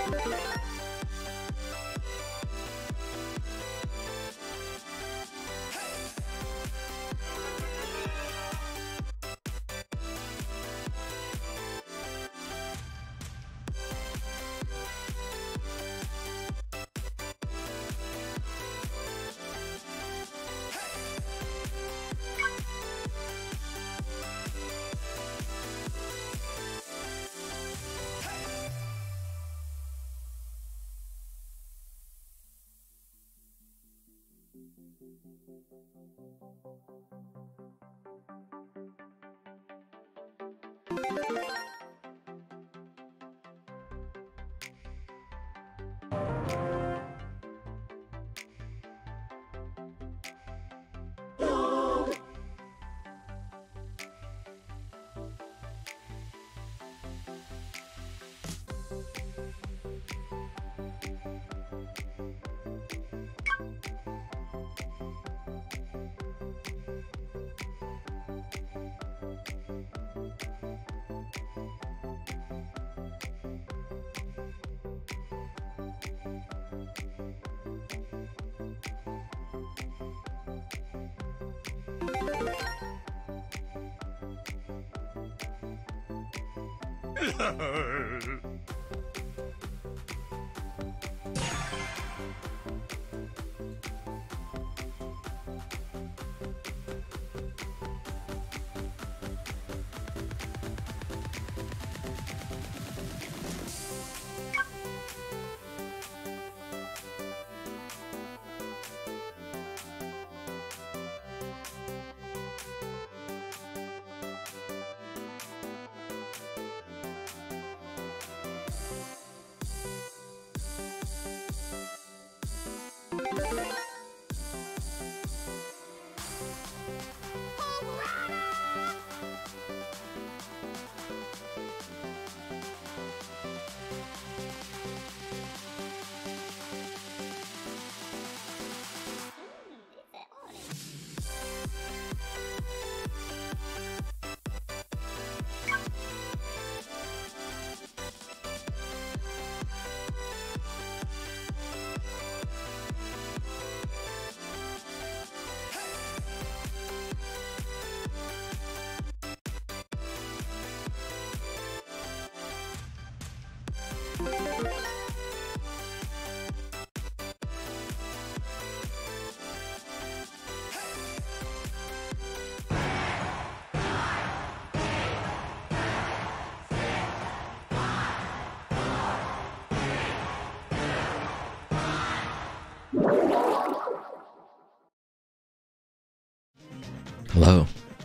Hello.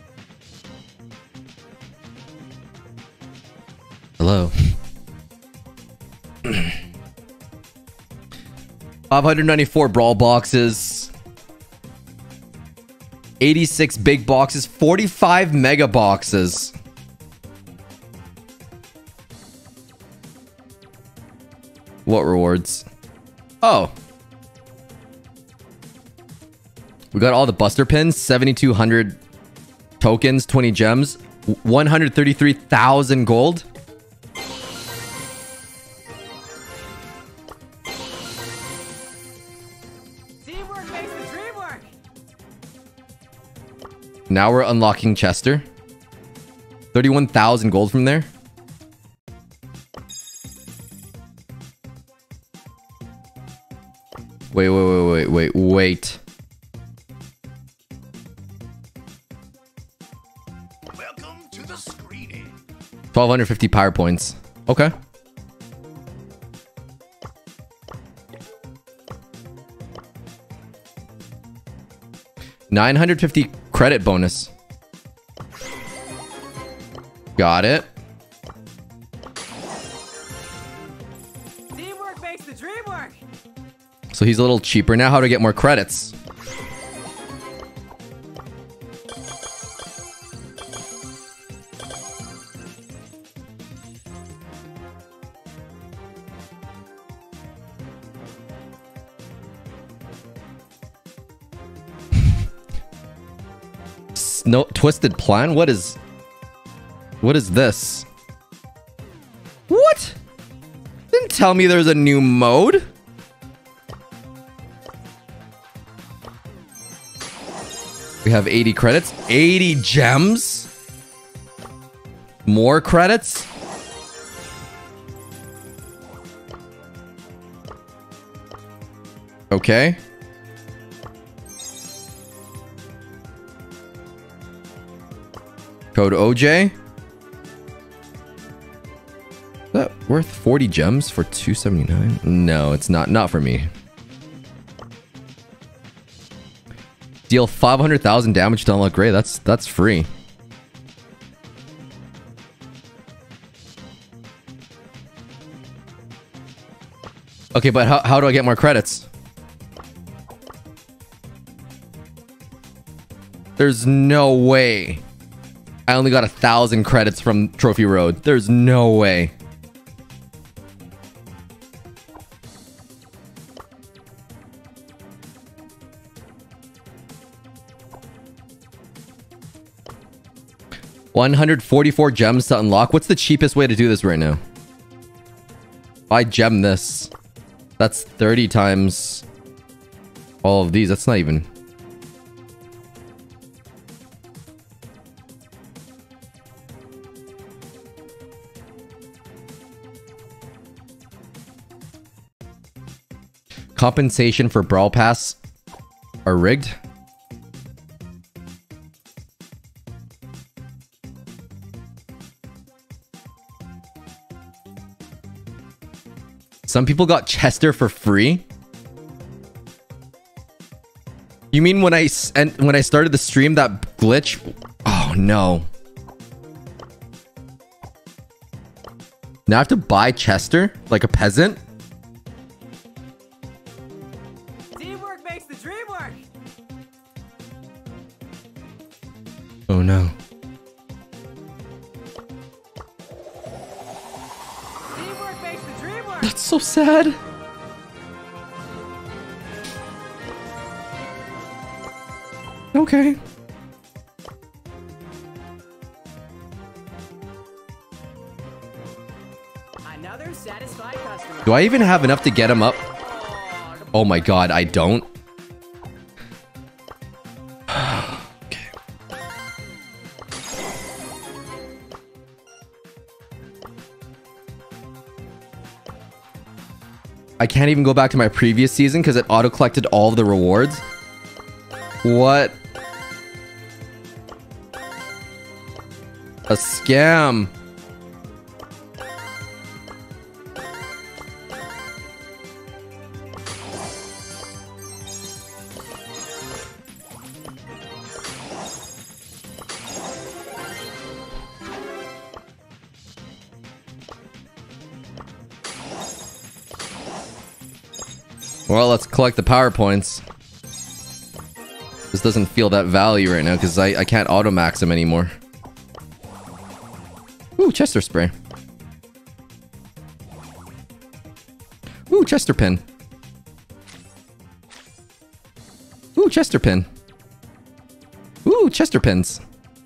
Hello. 594 brawl boxes. 86 big boxes. 45 mega boxes. What rewards? Oh. We got all the Buster pins. 7,200 tokens. 20 gems. 133,000 gold. Teamwork makes the dream work. Now we're unlocking Chester. 31,000 gold from there. Wait. Welcome to the screening. 1,250 power points. Okay. $950 credit bonus. Got it. Teamwork makes the dream work. So he's a little cheaper now. How to get more credits? No twisted plan. What is this? What? Didn't tell me there's a new mode? We have 80 credits. 80 gems? More credits? Okay. Code OJ. Is that worth 40 gems for 279? No, it's not. Not for me. Deal 500,000 damage to unlock Gray. That's free. Okay, but how do I get more credits? There's no way. I only got 1,000 credits from Trophy Road. There's no way. $144 gems to unlock. What's the cheapest way to do this right now? If I gem this, that's 30 times all of these. That's not even... Compensation for Brawl Pass are rigged. Some people got Chester for free. You mean when I started the stream that glitch? Oh no. Now I have to buy Chester like a peasant? Teamwork makes the dream work. Oh no. Teamwork makes the dream work. That's so sad. Okay. Another satisfied customer. Do I even have enough to get him up? Oh my god, I don't. Okay. I can't even go back to my previous season because it auto-collected all of the rewards. What? A scam. Well, let's collect the power points. This doesn't feel that value right now because I can't auto-max him anymore. Ooh, Chester spray. Ooh, Chester pin. Ooh, Chester pin. Ooh, Chester pins.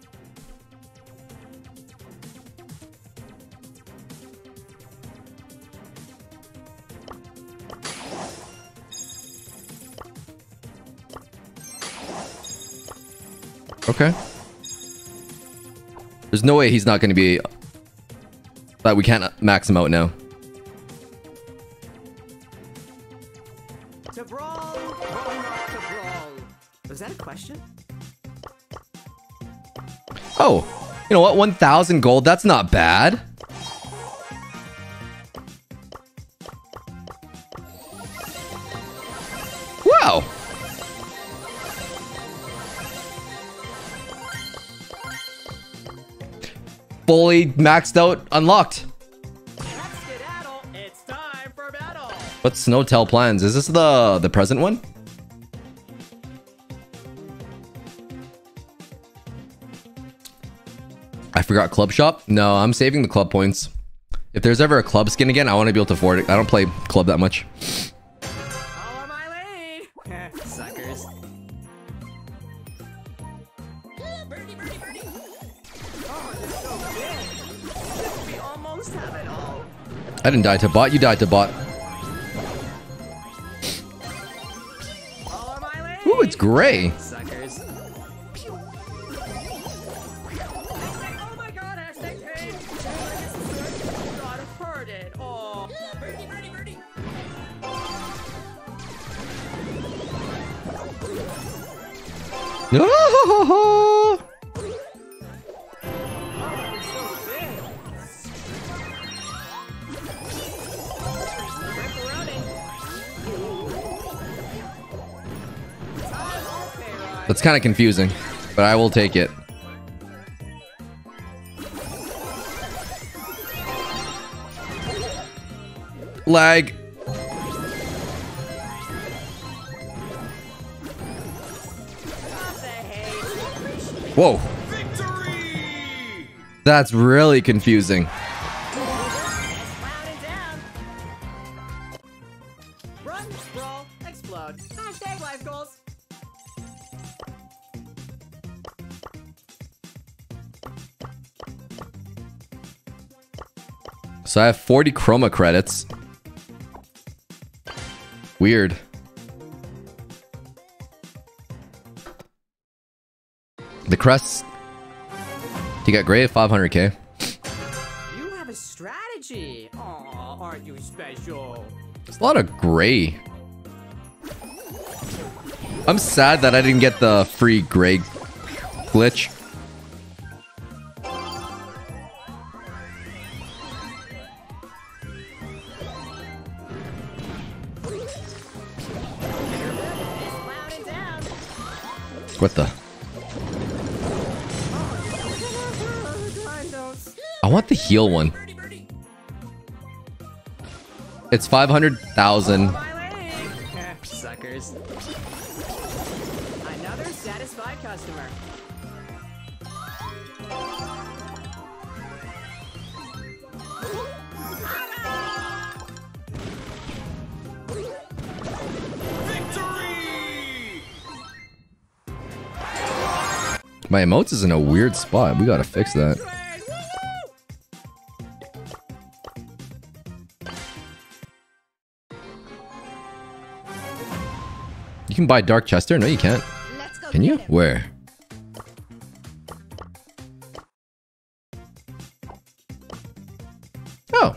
Okay. There's no way he's not going to be... that we can't max him out now. To brawl, or not to brawl. Was that a question? Oh, you know what? 1,000 gold. That's not bad. Wow. Fully maxed out, unlocked. Let's skedaddle. It's time for battle. What's Snowtail plans? Is this the present one? I forgot club shop. No, I'm saving the club points. If there's ever a club skin again, I want to be able to afford it. I don't play club that much. Follow my lead. Suckers. Birdie, birdie, birdie. Oh, they're so big. We almost have it all. I didn't die to bot. You died to bot. Follow my lead. Ooh, it's gray. Suckers. Oh my god, hashtag pain. God, I've heard it. Oh. Birdie, birdie, birdie. Oh, that's kind of confusing, but I will take it. Lag. Whoa. Victory! That's really confusing. Run, sprawl, explode. Hashtag life goals. So I have 40 chroma credits. Weird. The crests. You got gray at 500k. You have a strategy. Aw, aren't you special? There's a lot of gray. I'm sad that I didn't get the free gray glitch. What the? I want the heal one. It's 500,000. Suckers. Another satisfied customer. Victory! My emotes is in a weird spot. We gotta fix that. You can buy Dark Chester? No, you can't. Can you? Where? Oh.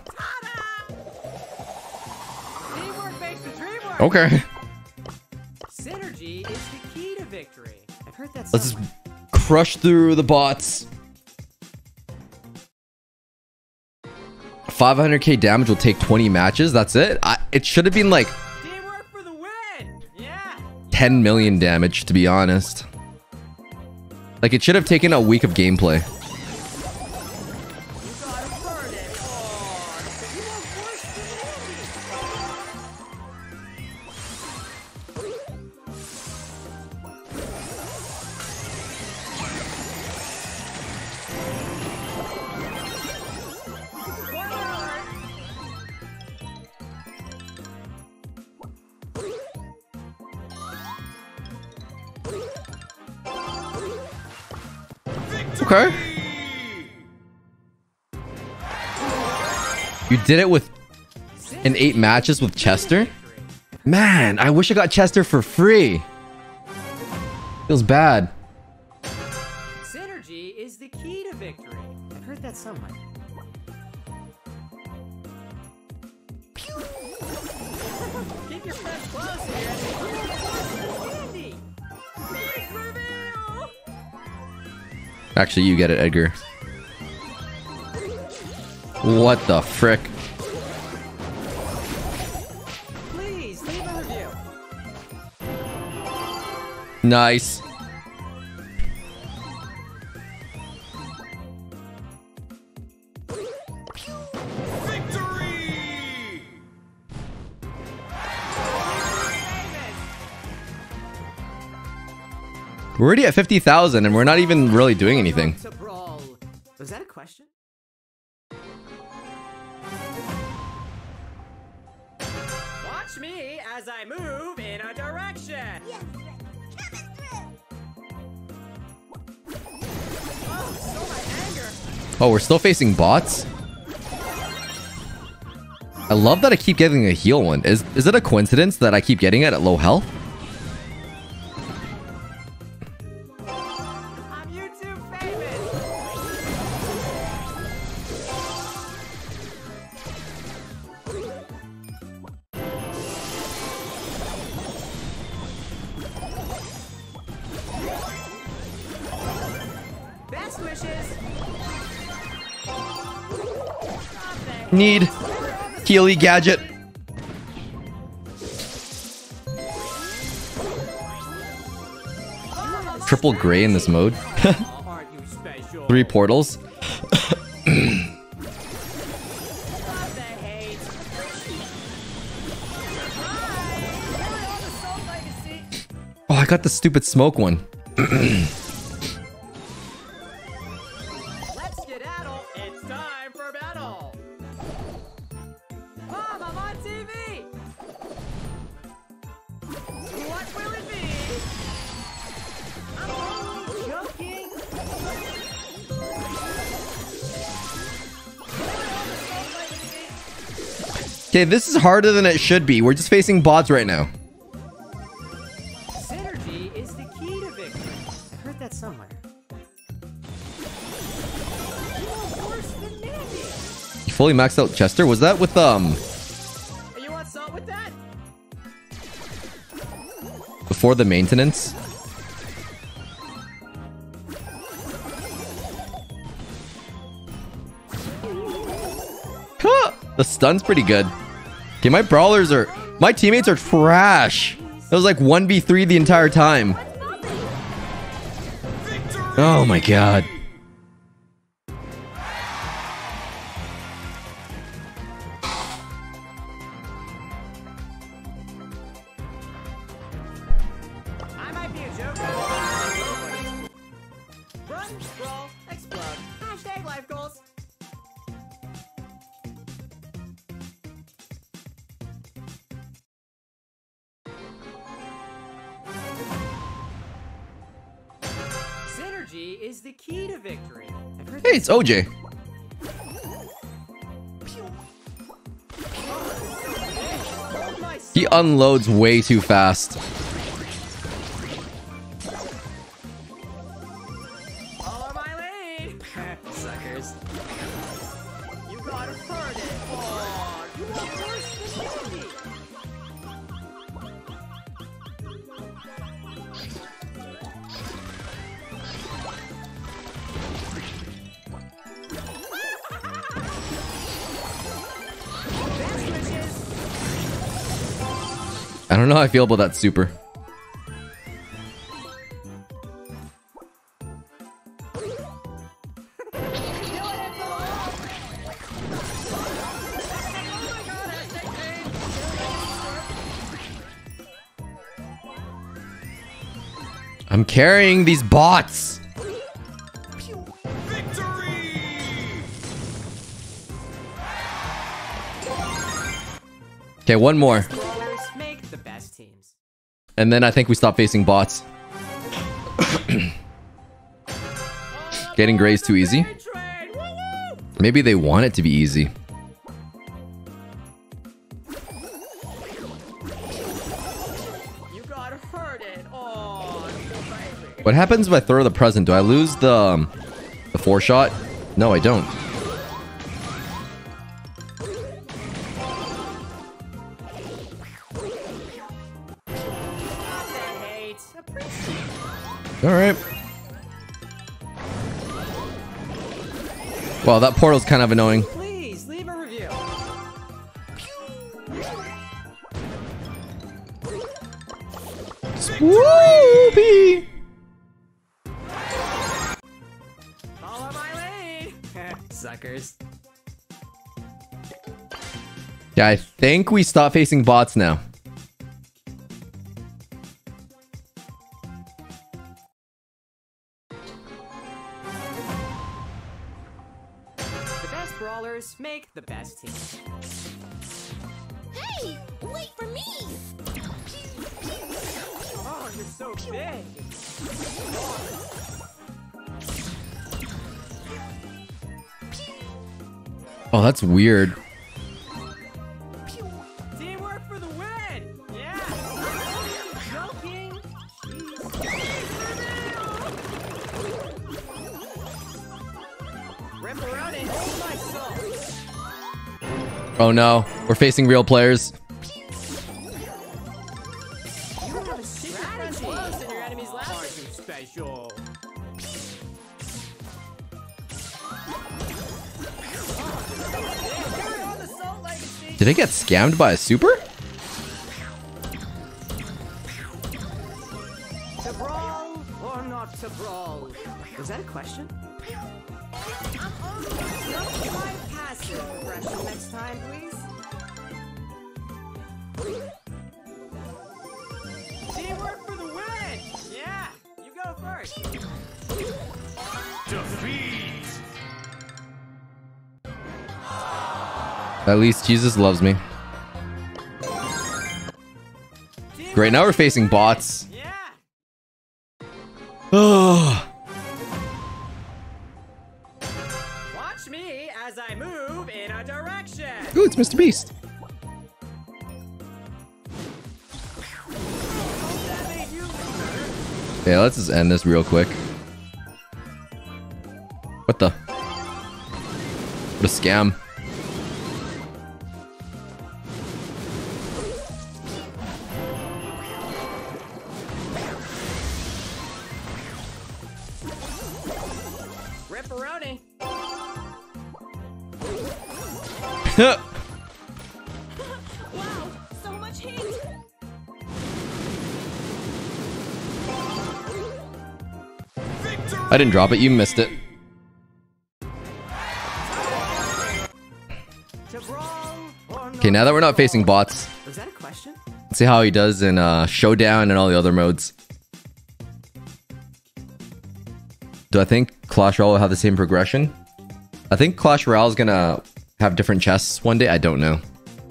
Teamwork makes the dream work. Okay. Synergy is the key to victory. I've heard that Let's just somewhere. crush through the bots. 500k damage will take 20 matches. That's it? It should have been like Teamwork for the win. Yeah. 10 million damage, to be honest. Like, it should have taken a week of gameplay. You gotta burn it hard. You are worse Okay. You did it with in 8 matches with Chester? Man, I wish I got Chester for free. Feels bad. Synergy is the key to victory. I've heard that somewhere. Keep your friends close here. Andy. Big reveal. Actually, you get it, Edgar. What the frick? Please leave a review. Nice. Victory! We're already at 50,000 and we're not even really doing anything. To brawl. Was that a question? Watch me as I move in a direction. Yes, coming through. Oh, so much anger. Oh, we're still facing bots? I love that I keep getting a heal one. Is it a coincidence that I keep getting it at low health? I'm YouTube famous. Best wishes. Need Healy gadget. Triple gray in this mode. Aren't you special? 3 portals. Love the hate. Oh, I got the stupid smoke one. Let's skedaddle. It's time for battle. Mom, I'm on TV. What will it be? I'm only joking. Okay, this is harder than it should be. We're just facing bots right now. Synergy is the key to victory. I heard that somewhere. You're worse than Mandy. You fully maxed out Chester? Was that with You want salt with that? before the maintenance? Huh, the stun's pretty good. Okay, my teammates are trash. It was like 1v3 the entire time. Oh my god. I might be a joker. Run, scroll, explode. Hashtag life goals. Synergy is the key to victory. I've heard Hey, it's OJ. Hold my He unloads way too fast. Follow my lead! Suckers. You gotta burn it! Oh, you want worse than Mandy! Best wishes! I don't know how I feel about that super. I'm carrying these bots. Victory! Okay, one more. Brawlers make the best teams. And then I think we stop facing bots. Getting grays too easy. Train! Woo-woo! Maybe they want it to be easy. You got hurt it. Oh, baby. What happens if I throw the present? Do I lose the 4-shot? No, I don't. Love the hate. Appreciate it. All right. Wow, that portal's kind of annoying. Please leave a review. Whoopee! Follow my lead. Suckers. Yeah, I think we stop facing bots now. The best brawlers make the best team. Hey, wait for me! Oh, you're so big. Oh, that's weird. Oh no, we're facing real players. You have a strategy. Close in your enemy's left. Arctic special. Carry on the Salt Legacy. Did I get scammed by a super? To brawl or not to brawl? Was that a question? Don't try passive aggression next time, please. Teamwork for the win! Yeah, you go first. Defeat. At least Jesus loves me. Great, now we're facing bots. Yeah. Oh, Watch me as I move in a direction. ooh, it's Mr. Beast. That made you better. Yeah, let's just end this real quick. What the? What a scam. Ripperoni. Wow, so much heat. I didn't drop it, you missed it. To brawl or not. Okay, now that we're not facing bots, Was that a question? let's see how he does in Showdown and all the other modes. Do I think Clash Royale will have the same progression? I think Clash Royale is gonna have different chests one day. I don't know.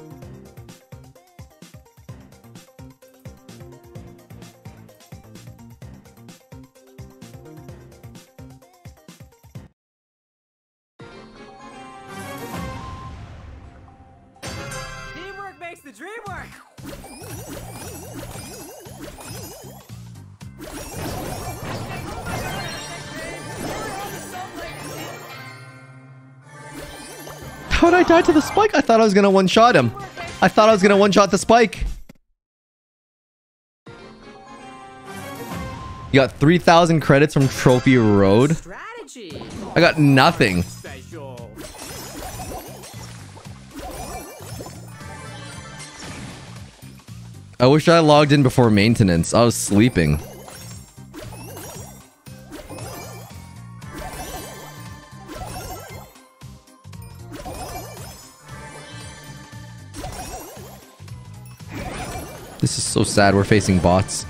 Teamwork makes the dream work. How'd I die to the spike? I thought I was gonna one-shot him. I thought I was gonna one-shot the spike. You got 3,000 credits from Trophy Road. Strategy. I got nothing. Special. I wish I logged in before maintenance. I was sleeping. This is so sad. We're facing bots.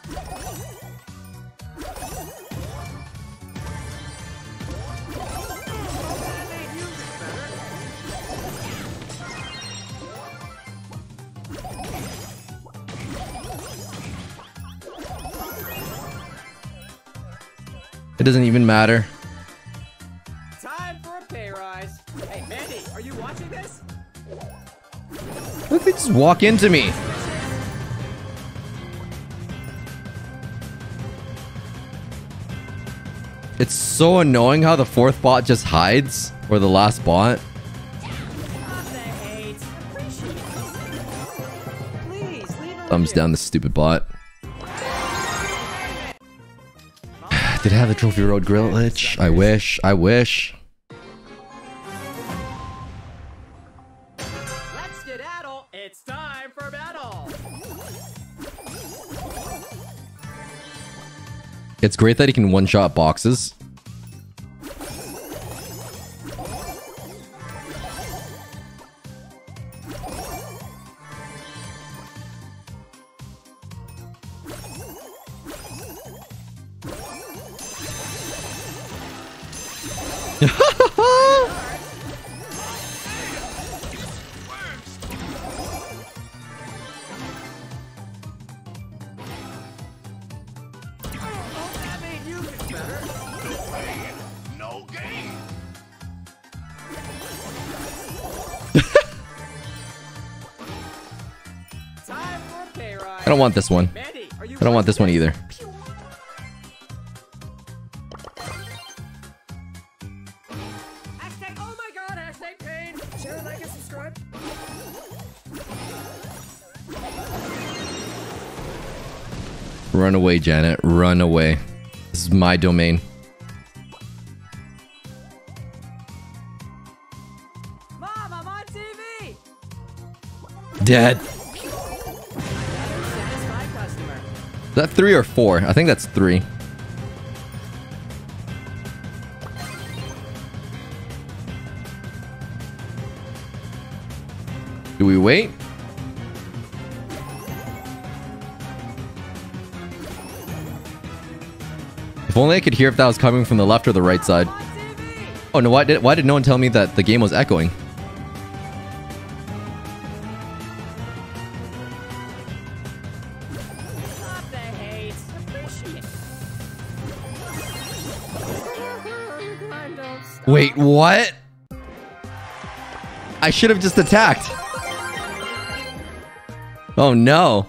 It doesn't even matter. Time for a pay rise. Hey, Mandy, are you watching this? Look, they just walk into me. It's so annoying how the fourth bot just hides, or the last bot. Not the hate. Appreciate it. Please, leave a Thumbs review. down the stupid bot. Did it have the Trophy Road grill glitch? I wish. I wish. Let's skedaddle. It's time for battle. It's great that he can one-shot boxes. That made you get better. No pain, no gain. Time for a pay rise. I don't want this one. Mandy, are you I don't want this one either. Hashtag, oh my god, hashtag pain. Share, like, and subscribe. Run away, Janet. Run away. This is my domain. Mom, I'm on TV! Dead. Another satisfied customer. Is that 3 or 4? I think that's 3. Do we wait? If only I could hear if that was coming from the left or the right side. On TV! Oh no, why did no one tell me that the game was echoing? Stop the hate. Appreciate it. Climb, don't stop. Wait, what? I should have just attacked. Oh no.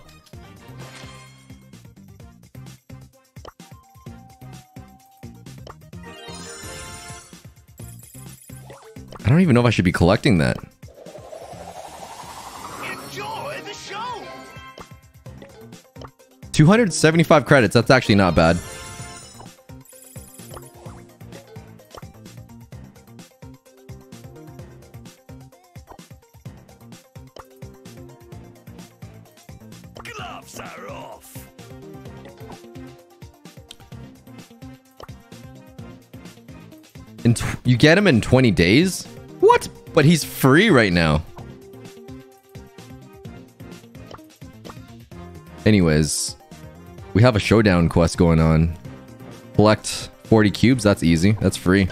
I don't even know if I should be collecting that. Enjoy the show. 275 credits, that's actually not bad. Gloves are off. You get him in 20 days? What? But he's free right now. Anyways, we have a showdown quest going on. Collect 40 cubes, that's easy. That's free.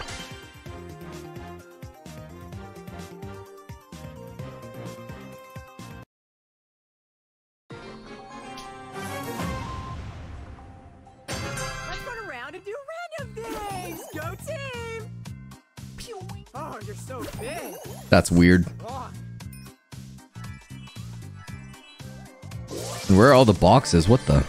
Let's run around and do random things! Go team! Pew. Oh, you're so big! That's weird. Oh, And where are all the boxes? What the?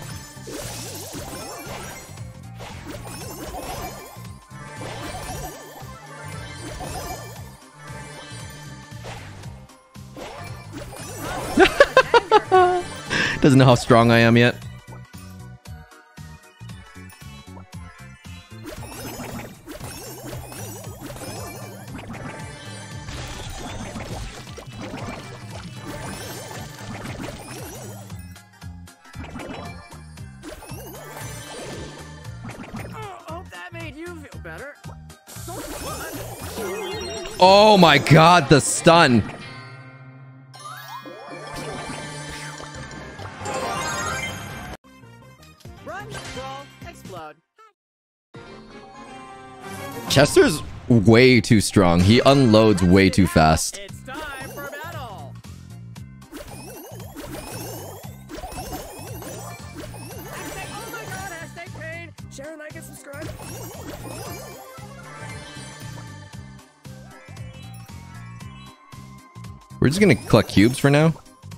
Doesn't know how strong I am yet. hope that made you feel better. Oh my god, the stun. Run, roll, explode. Chester's way too strong. He unloads way too fast. It's time for battle! Hashtag, oh my god, hashtag pain! Share, like, and subscribe. We're just gonna collect cubes for now.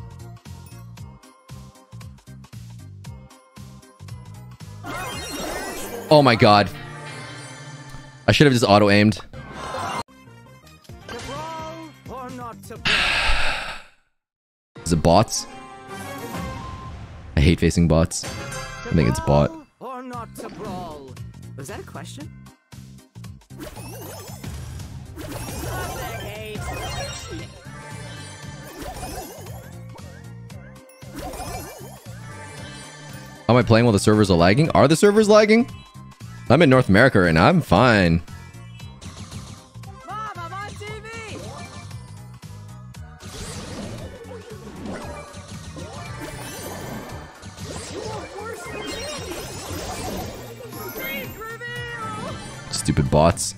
Oh my god. I should have just auto-aimed. To brawl or not to Is it bots? I hate facing bots. I think it's bot. Or not to brawl. Was that a question? Stop the hate. How am I playing while the servers are lagging? Are the servers lagging? I'm in North America right now. I'm fine. Mom, I'm on TV! You are worse than me! Freak reveal! Stupid bots.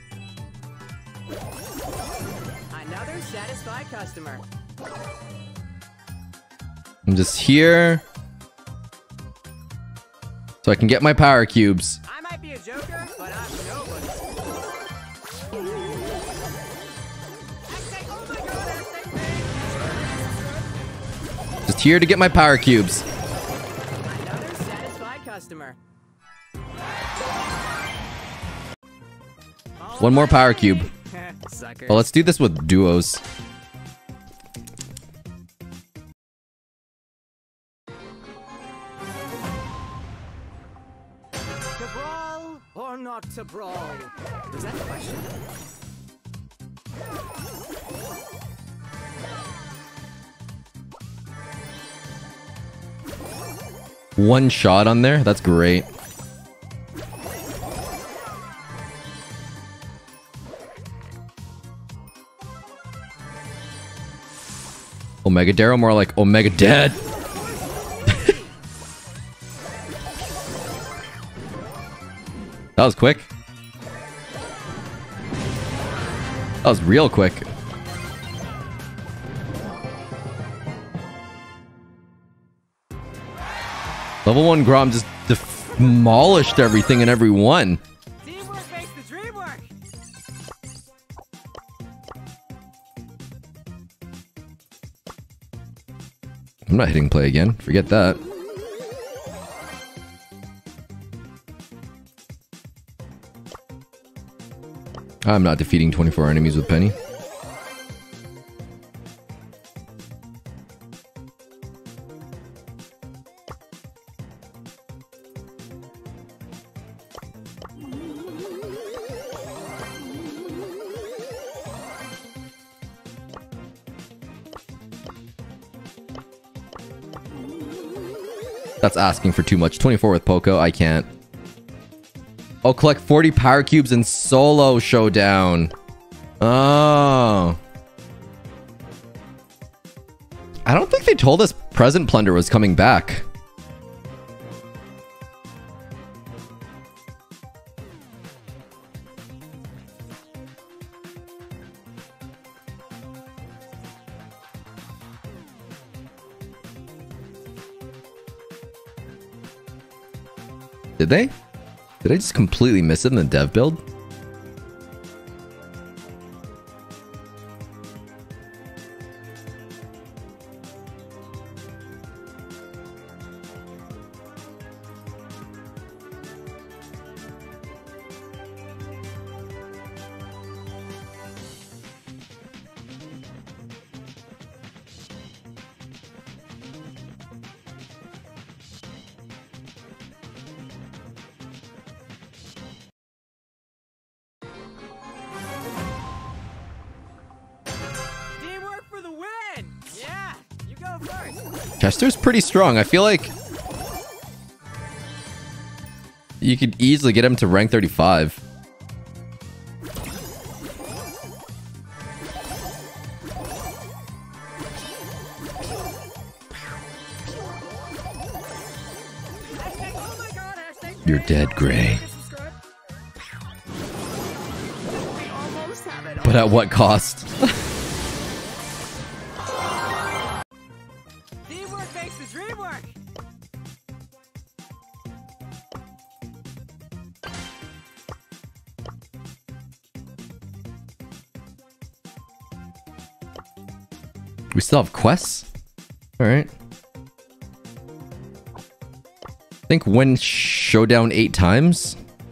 Another satisfied customer. I'm just here so I can get my power cubes. I might be a joker, but I'm nobody. Hashtag, oh my god, hashtag pain. Just here to get my power cubes. Another satisfied customer. One more power cube. Sucker. Well, let's do this with duos. To brawl or not to brawl? Is that a question? One shot on there? That's great. Omega Daryl, more like Omega Dead. That was quick. That was real quick. Level 1 Grom just demolished everything and everyone. Teamwork makes the dream work. I'm not hitting play again. Forget that. I'm not defeating 24 enemies with Penny. That's asking for too much. 24 with Poco, I can't. Oh, collect 40 power cubes in solo showdown. Oh. I don't think they told us Present Plunder was coming back. Did they? Did I just completely miss it in the dev build? Teamwork for the win! Yeah, you go first. Chester's pretty strong. I feel like you could easily get him to rank 35. Oh my god, hashtag You're dead, Gray. subscribe. We almost have it all. But at what cost? Teamwork makes the dream work. We still have quests? Alright. I think win showdown 8 times?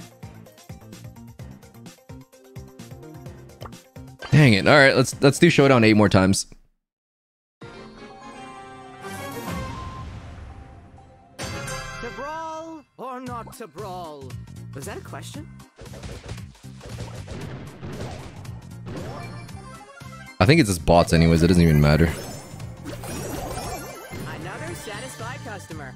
Dang it. Alright, let's do showdown 8 more times. To brawl or not to brawl? Was that a question? I think it's just bots anyways, it doesn't even matter. Another satisfied customer.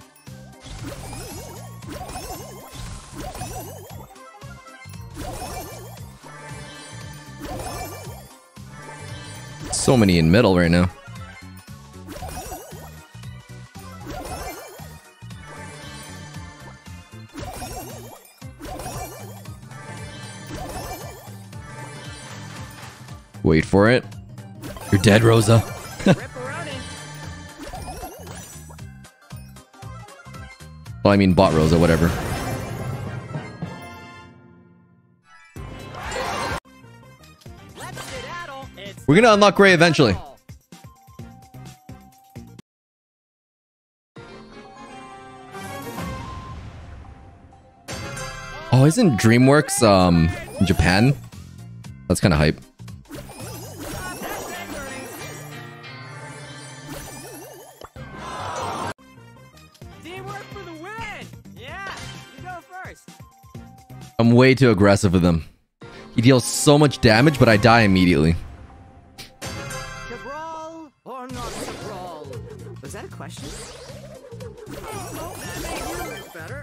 So many in middle right now. Wait for it. You're dead, Rosa. Ripperoni. Well, I mean bot Rosa, whatever. Let's skedaddle. It's We're gonna unlock Gray eventually. Oh, isn't DreamWorks in Japan? That's kind of hype. Teamwork for the win! Yeah, you go first. I'm way too aggressive with him. He deals so much damage, but I die immediately. Cabral or not Cabral? Was that a question? Oh, that made you look better.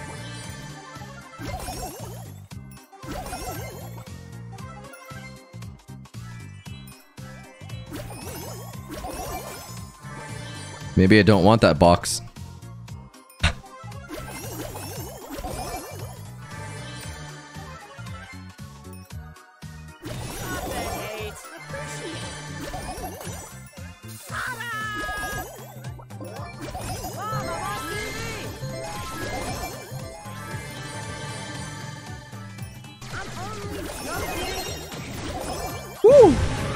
Maybe I don't want that box. Woo!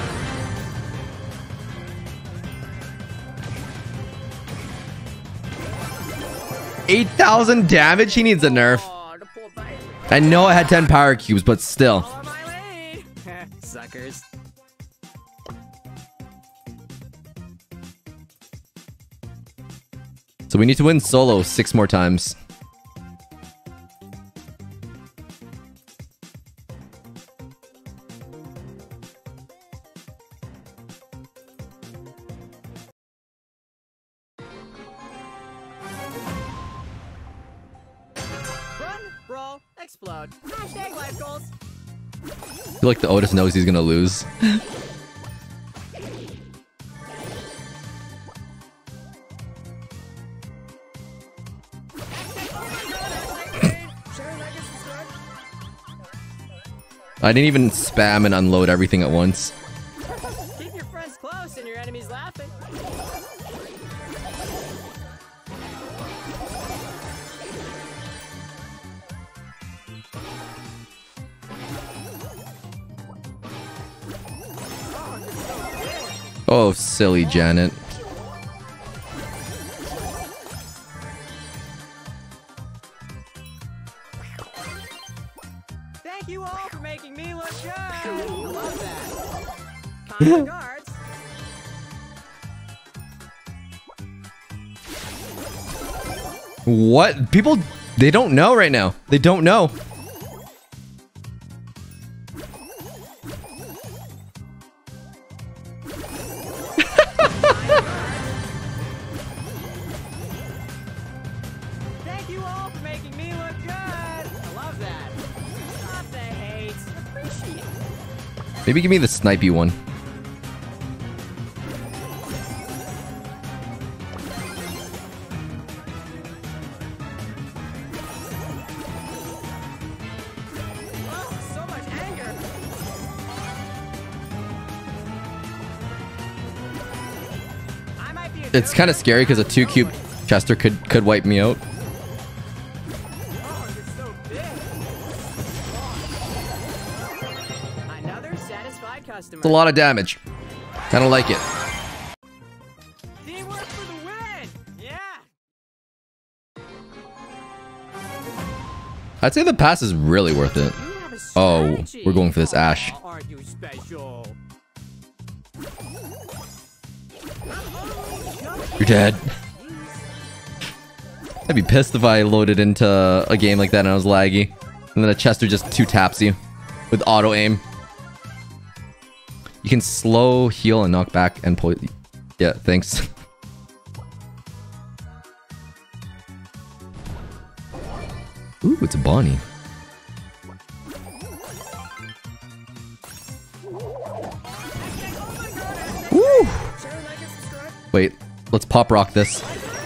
8,000 damage? He needs a nerf. Oh, the poor baby. I know I had 10 power cubes, but still. Follow my lead. Suckers. So we need to win solo 6 more times. Run, brawl, explode. Hashtag life goals. I feel like the Otis knows he's gonna lose. I didn't even spam and unload everything at once. Keep your friends close and your enemies laughing. Oh, silly Janet. Thank you all for making me look good. I love that. Kind regards. What? People, they don't know right now. They don't know. Thank you all for making me look good. I love that. Stop the hate. Appreciate it. Maybe give me the snipey one. Oh, so much anger. I might be a It's kind of scary because a 2-cube Chester could wipe me out. Oh, you're so big. Another satisfied customer. It's a lot of damage. I don't like it. Teamwork for the win. Yeah. I'd say the pass is really worth it. You have a Oh, strategy. we're going for this Ash. Aw, aren't you special? You're dead. I'd be pissed if I loaded into a game like that and I was laggy. And then a Chester just 2-taps you with auto aim. You can slow, heal, and knock back and pull. Yeah, thanks. Ooh, it's a Bonnie. Woo! Wait, let's pop rock this.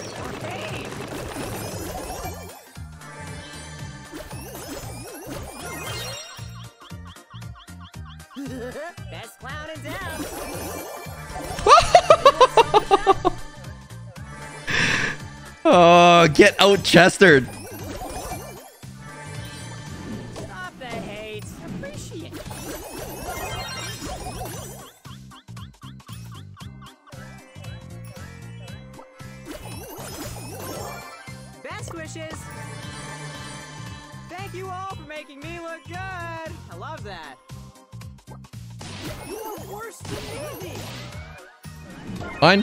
Best clown in town. Oh, get out, Chester. Stop the hate. Appreciate it. Best wishes. Thank you all for making me look good. I love that. You're worse than Andy. Fine.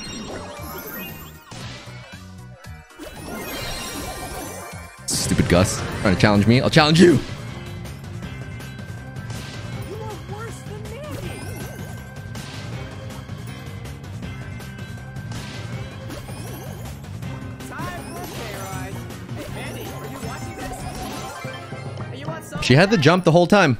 Stupid Gus. Trying to challenge me. I'll challenge you. She had the jump the whole time.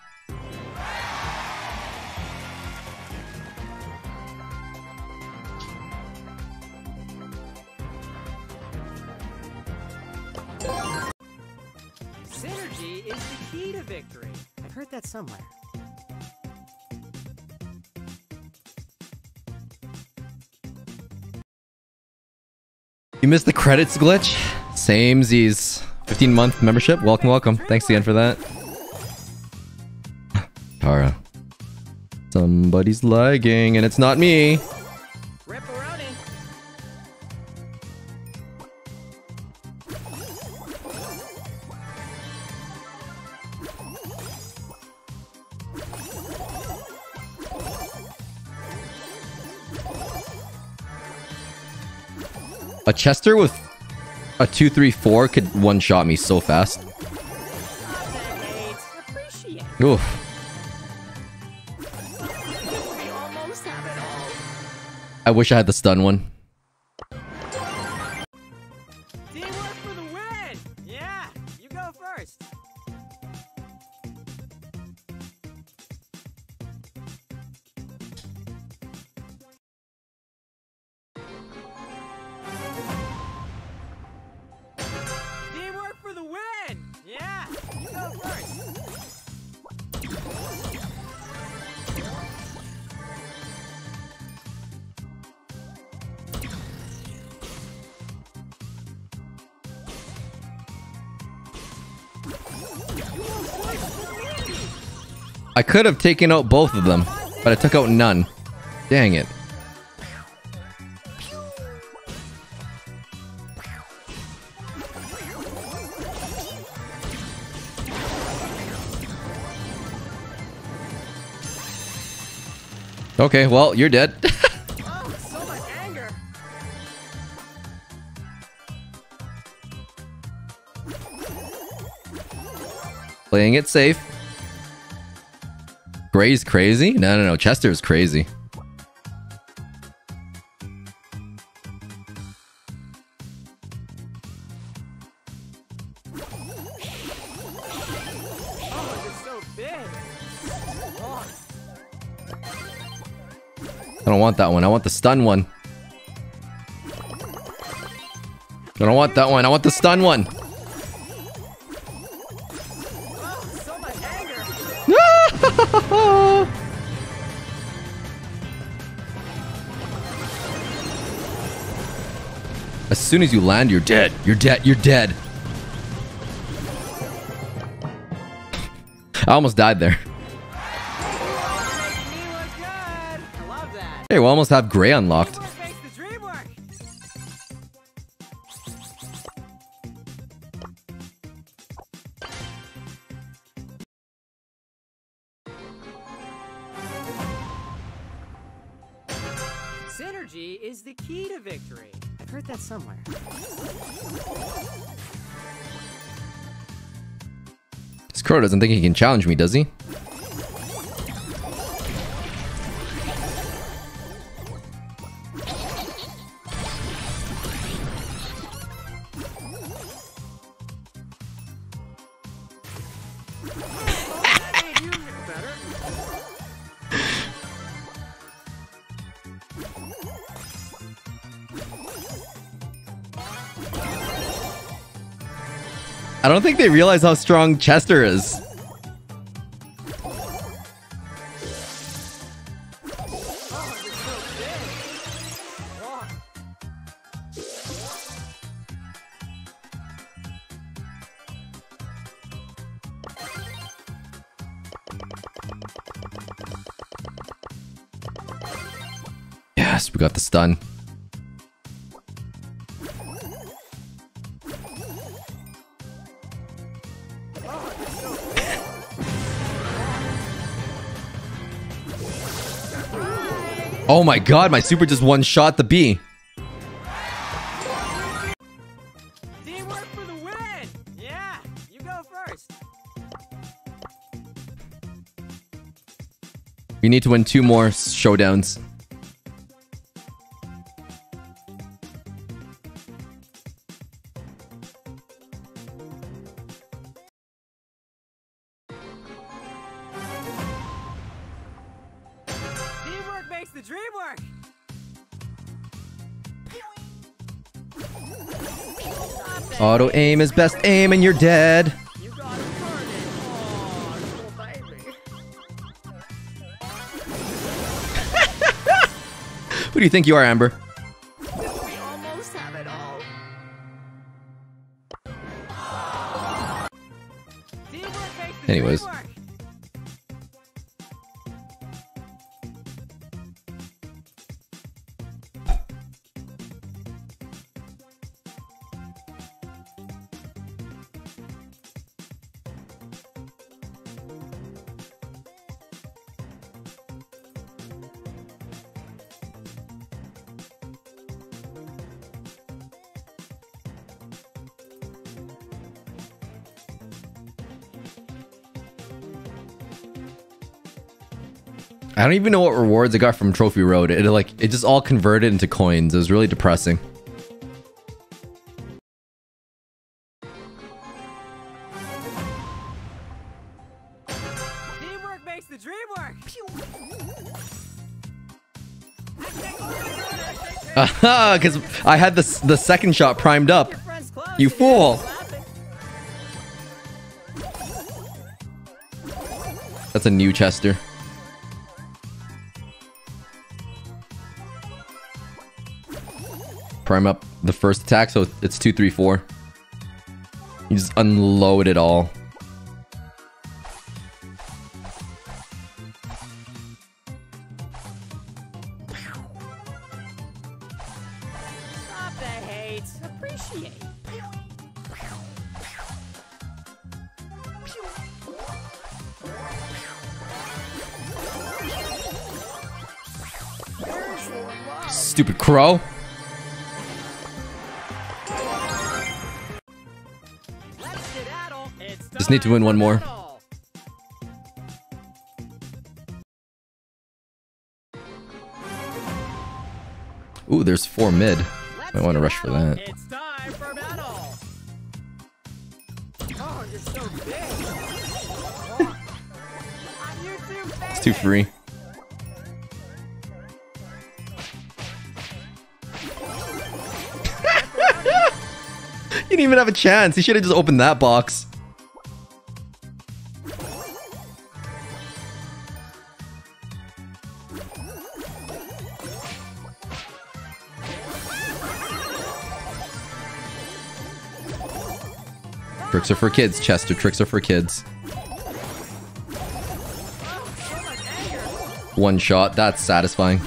Synergy is the key to victory. I've heard that somewhere. You missed the credits glitch? Same Z's. 15-month membership. Welcome, welcome. Thanks again for that. Tara. Somebody's lagging, and it's not me. Ripperoni. A Chester with a 2-3-4 could one-shot me so fast. Appreciate. Oof. We almost have it all. I wish I had the stun one. Teamwork for the win! Yeah, you go first. Teamwork for the win! Yeah, you go first. I could have taken out both of them, but I took out none. Dang it. Okay, well, you're dead. Oh, so much anger. Playing it safe. Gray's crazy? No, no, no. Chester's crazy. Oh, it's so big. Oh, I don't want that one. I want the stun one. I don't want that one. I want the stun one. oh, so much anger. As soon as you land, you're dead. You're dead. You're dead. I almost died there. Making me look good. I love that. Hey, we almost have Gray unlocked. Teamwork makes the dream work. Synergy is the key to victory. I've heard that somewhere. This Crow doesn't think he can challenge me, does he? Hey, you better. I don't think they realize how strong Chester is. Oh, you're so big. Oh. Yes, we got the stun. Oh my god, my super just one-shot the bee. Teamwork for the win! Yeah, you go first. We need to win 2 more showdowns. dream work. Auto aim is best aim and you're dead. You gotta burn it. Oh, little baby. Who do you think you are, Amber? We almost have it all. Teamwork makes the Anyways. dream work. I don't even know what rewards I got from Trophy Road. It just all converted into coins. It was really depressing. Teamwork makes the dream work. Aha, because I had the second shot primed up. Your friend's close. You fool. That's a new Chester. Prime up the first attack, so it's 2, 3, 4. You just unload it all. Stop the hate. Appreciate. Where's your love? Stupid crow. Let's skedaddle. It's Just need to win one more. battle. Ooh, there's 4 mid. Let's Might want to rush for skedaddle. that. It's time for battle. Oh, you're so big. You're too big. It's 2 free. You didn't even have a chance. He should have just opened that box. Tricks are for kids, Chester. Tricks are for kids. One shot. That's satisfying.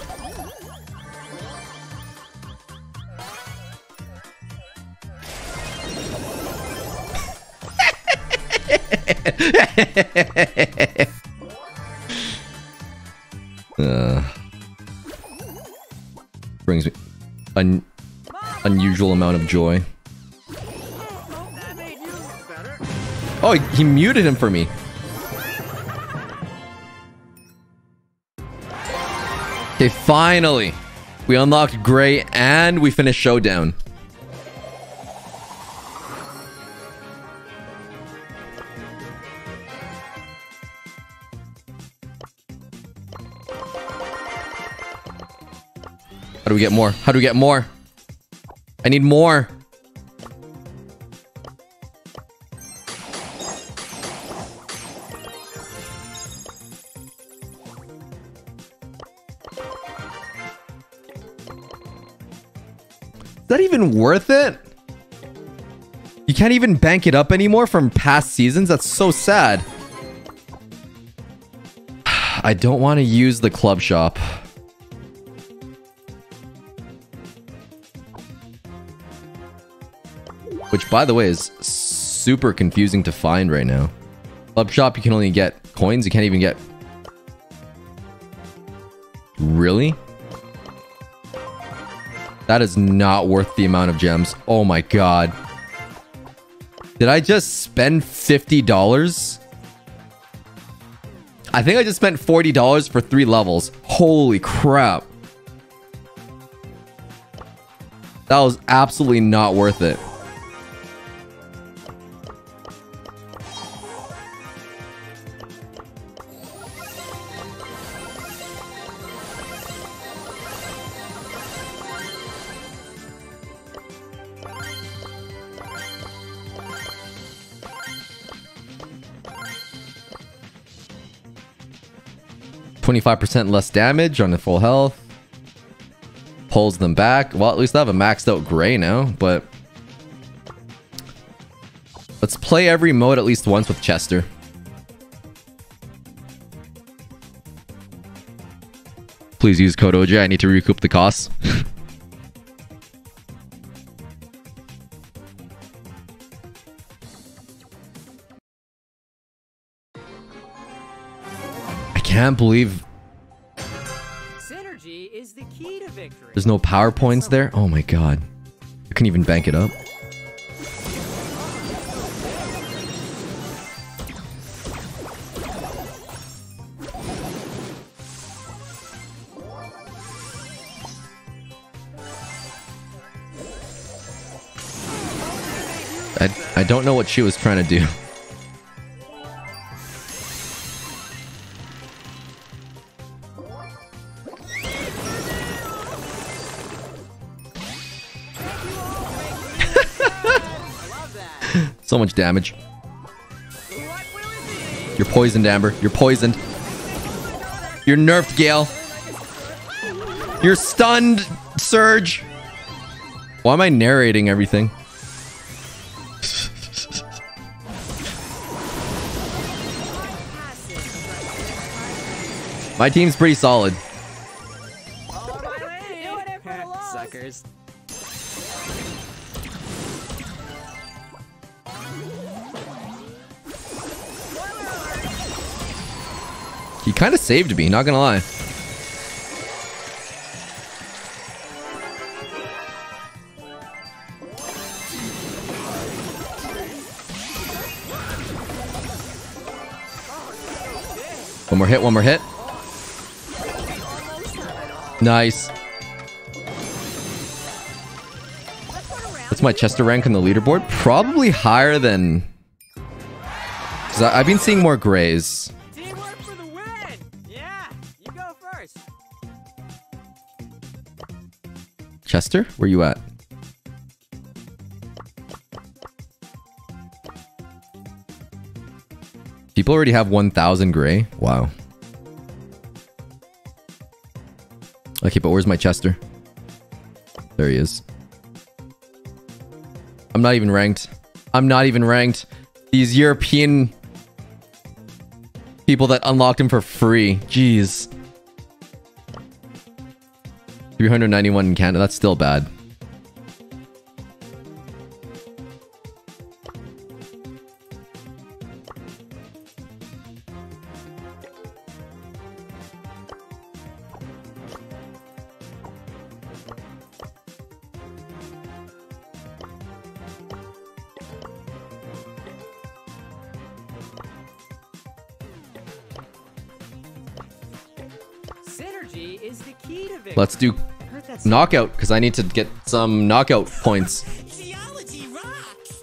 Brings me an unusual amount of joy. That made you look better. Oh, he muted him for me. Okay, finally. We unlocked Gray and we finished Showdown. How do we get more? How do we get more? I need more. Is that even worth it? You can't even bank it up anymore from past seasons? That's so sad. I don't want to use the club shop. Which, by the way, is super confusing to find right now. Club shop, you can only get coins. You can't even get... Really? That is not worth the amount of gems. Oh my god. Did I just spend $50? I think I just spent $40 for 3 levels. Holy crap. That was absolutely not worth it. 25% less damage on the full health. Pulls them back. Well, at least I have a maxed out Gray now, but... let's play every mode at least once with Chester. Please use code OJ. I need to recoup the costs. I can't believe Synergy is the key to victory. there's no power points there. Oh my god. I couldn't even bank it up. I don't know what she was trying to do. So much damage. You're poisoned, Amber. You're poisoned. You're nerfed, Gale. You're stunned, Surge. Why am I narrating everything? My team's pretty solid. Suckers. He kind of saved me, not gonna lie. One more hit, one more hit. Nice. What's my Chester rank on the leaderboard? Probably higher than... because I've been seeing more Grays. Teamwork for the win! Yeah, you go first. Chester? Where you at? People already have 1,000 Gray? Wow. Okay, but where's my Chester? There he is. I'm not even ranked. I'm not even ranked. These European people that unlocked him for free. Jeez. 391 in Canada. That's still bad. Synergy is the key to victory. Let's do knockout, because I need to get some knockout points. Geology rocks!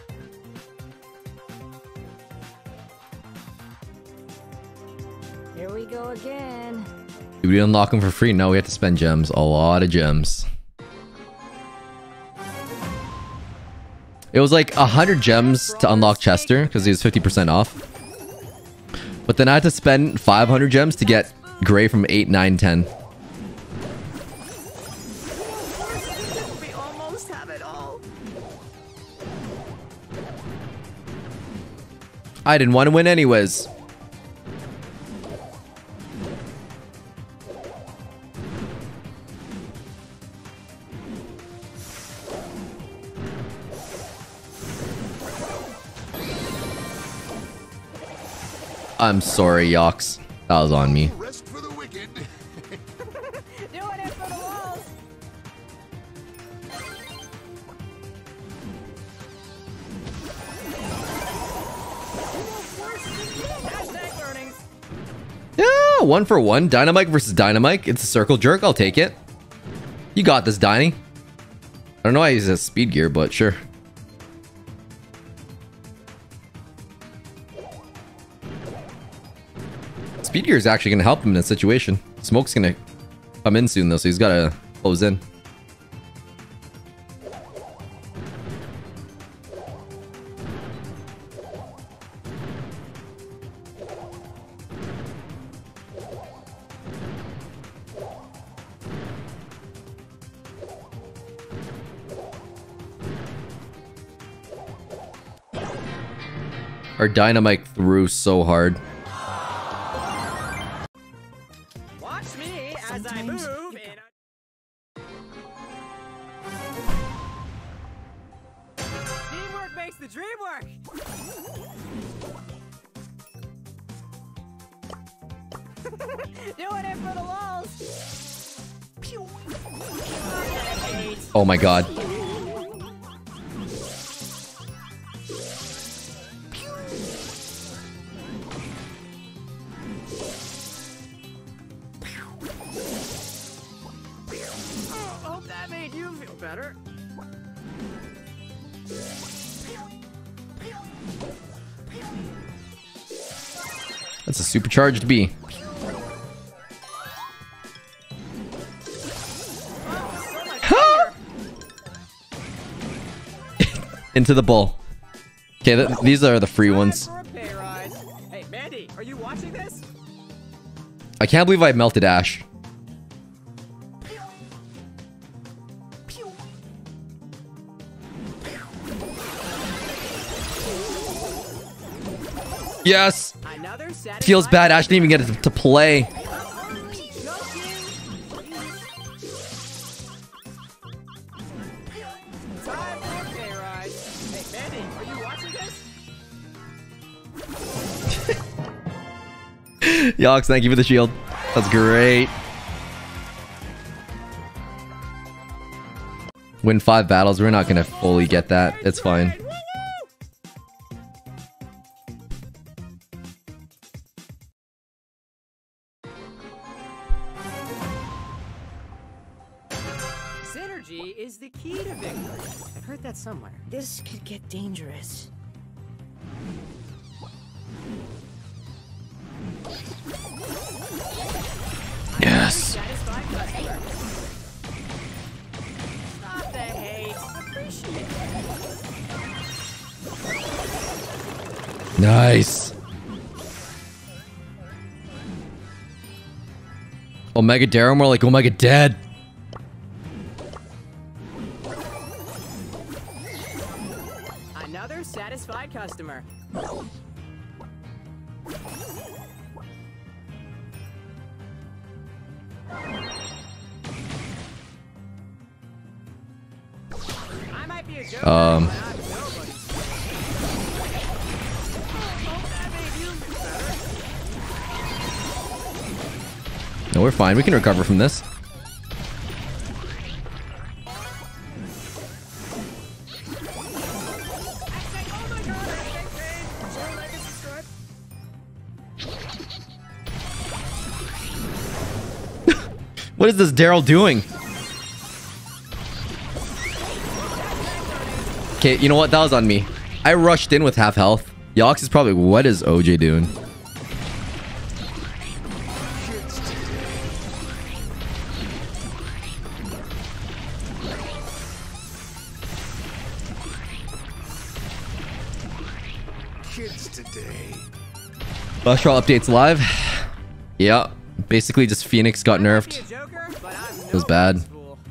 Here we go again. Did we unlock them for free? No, we have to spend gems. A lot of gems. It was like 100 gems to unlock Chester, because he was 50% off. But then I had to spend 500 gems to get Gray from 8, 9, 10. We almost have it all. I didn't want to win anyways. I'm sorry, Yox. That was on me. Rest for the wicked. Doing it for the walls. Hashtag learnings. Yeah, 1 for 1. Dynamite versus Dynamite. It's a circle jerk. I'll take it. You got this, Dyny. I don't know why he's a speed gear, but sure. Speed gear is actually going to help him in this situation. Smoke's going to come in soon, though, so he's got to close in. Our dynamite threw so hard. Watch me as I move in a... Teamwork makes the dream work! Doing it for the walls. Oh my god. Hope that made you feel better. That's a supercharged bee. Into the bowl. Okay, these are the free ones. For a pay rise. Hey, Mandy, are you watching this? I can't believe I melted Ash. Yes! Another Feels bad. Ash didn't even get to play. Time for a pay rise. Hey, Mandy, are you watching this? Yox, thank you for the shield. That's great. Win 5 battles. We're not gonna fully get that. It's fine. Synergy is the key to victory. I've heard that somewhere. This could get dangerous. Yes. Satisfied customer. Stop the hate. Appreciate it. Nice. Omega Darrow, more like Omega Dead. Another satisfied customer. I might be a joker, but I'm nobody's. Hope that made you feel better. No, we're fine. We can recover from this. What is this Daryl doing? Okay, you know what? That was on me. I rushed in with half health. Yox is probably, what is OJ doing? Kids today. Astral updates live. Yeah, basically just Phoenix got nerfed. It was bad.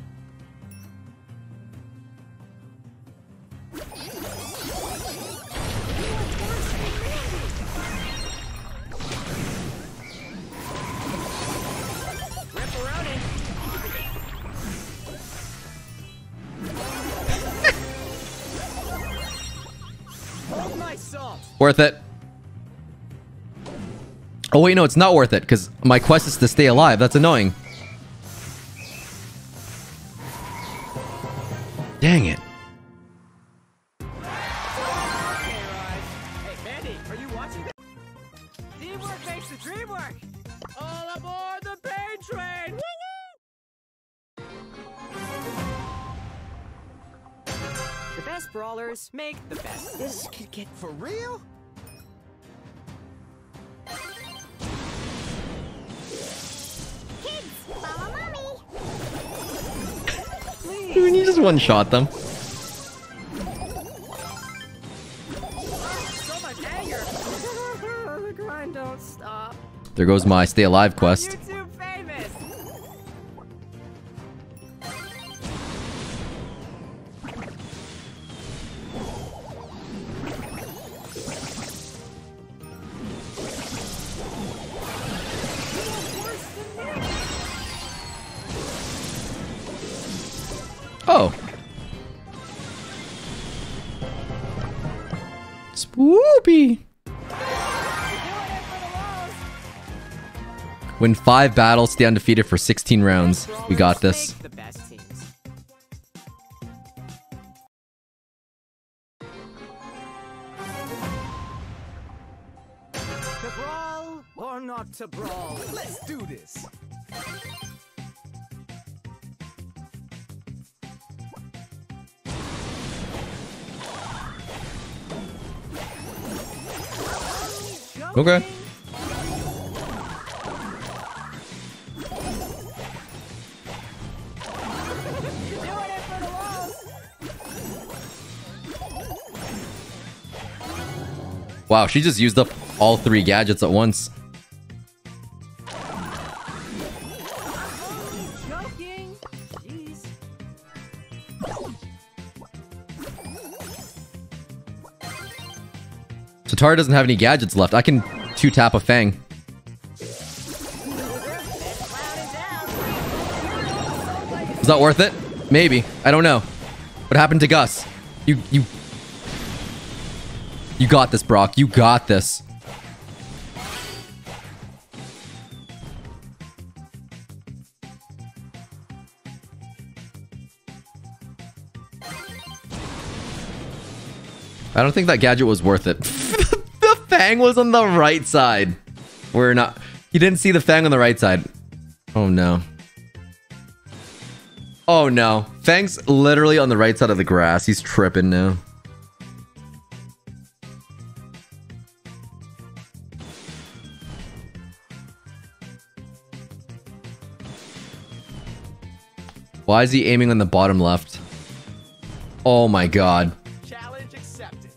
Worth it. Oh wait, no, it's not worth it because my quest is to stay alive. That's annoying. Dang it. Hey, Mandy, are you watching this? Teamwork makes the dream work. All aboard the pain train. Woo-woo! The best brawlers make the best. This could get For real? follow mommy. You just one-shot them. So much anger. The grind don't stop. There goes my stay alive quest. YouTube famous. Oh. Spoopy. Win 5 battles, stay undefeated for 16 rounds. We got this. Make the best teams. To brawl or not to brawl? Let's do this. Okay. Wow, she just used up all 3 gadgets at once. Joking. Jeez. So Tara doesn't have any gadgets left. I can 2-tap a Fang. Is that worth it? Maybe. I don't know. What happened to Gus? You got this, Brock. You got this. I don't think that gadget was worth it. The Fang was on the right side. We're not... He didn't see the Fang on the right side. Oh, no. Oh, no. Fang's literally on the right side of the grass. He's tripping now. Why is he aiming on the bottom left? Oh, my God. Challenge accepted.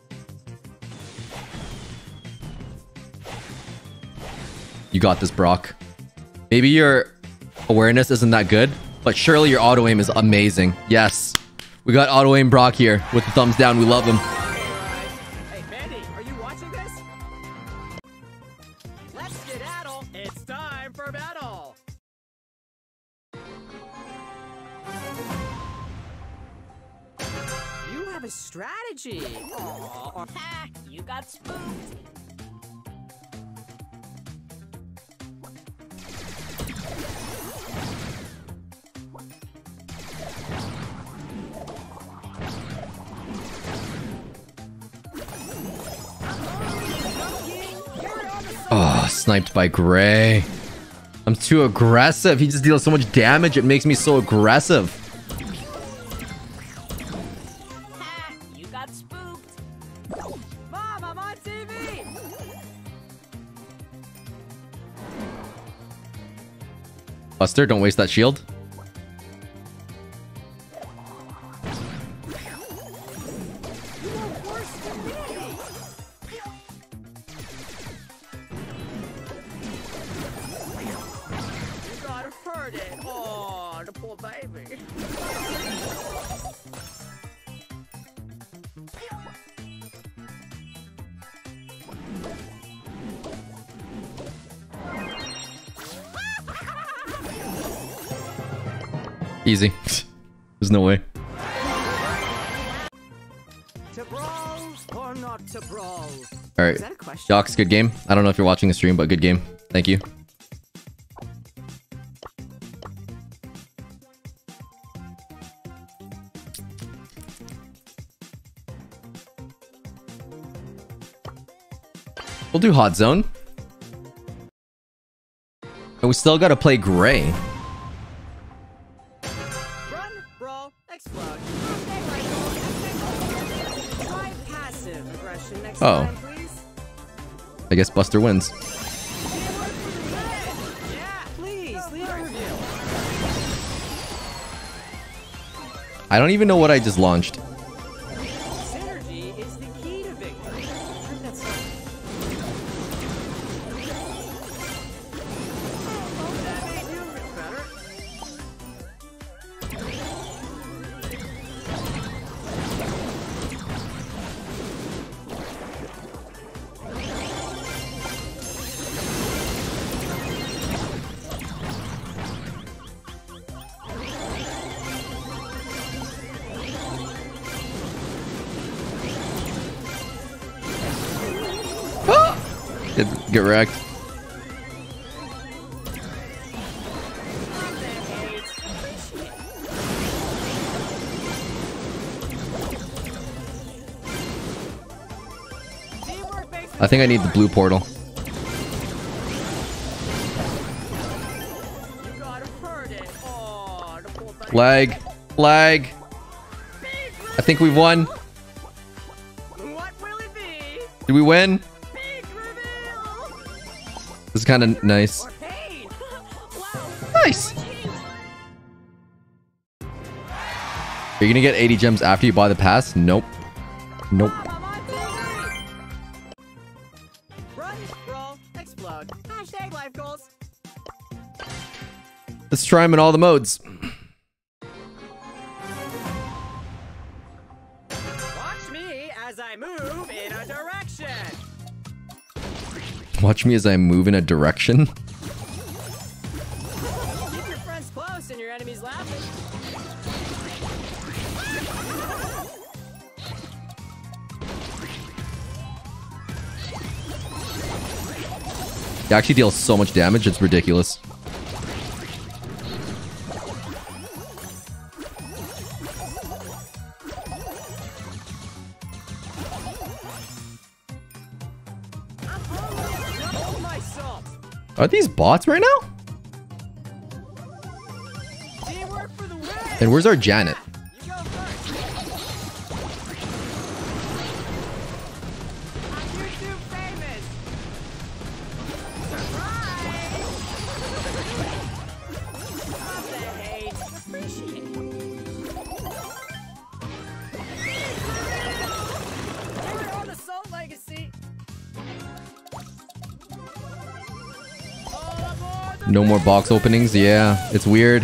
You got this, Brock. Maybe your awareness isn't that good, but surely your auto aim is amazing. Yes. We got auto aim Brock here with the thumbs down. We love him. Hey, Mandy, are you watching this? Let's skedaddle. It's time for battle. You have a strategy. Aw, Ha! You got spooked. Oh, sniped by Gray. I'm too aggressive. He just deals so much damage. It makes me so aggressive. Ha! You got spooked. Mom, I'm on TV. Buster, don't waste that shield. You gotta hurt it. Oh, the poor baby. Easy. There's no way. To brawl or not to brawl? All right. Is that a question? Jox, good game. I don't know if you're watching the stream, but good game. Thank you. We'll do Hot Zone. And we still gotta play Gray. Run, brawl, explode. Try passive aggression next Oh. time, please. I guess Buster wins. Yeah, please, leave a review. I don't even know what I just launched. Synergy is the key to victory. That's that made you look better. Get wrecked. I think I need the blue portal. You gotta hurt it. Oh, the poor thing. Lag. Lag. I think we've won. What will it be? Did we win? Big reveal. This is kind of nice. Or pain. Wow. Nice. Are you gonna get 80 gems after you buy the pass? Nope. Nope. Mom, I'm on TV. Run, roll, explode. Hashtag life goals. Let's try them in all the modes. Watch me as I move in a direction. Watch me as I move in a direction. Keep your friends close and your enemies laughing. It actually deals so much damage, it's ridiculous. Double my salt. Are these bots right now? Teamwork for the win. And where's our Janet? You go first. I'm YouTube famous. Surprise! Love the hate. Appreciate it. We're on the Salt Legacy. All aboard the No more box openings? Yeah, it's weird.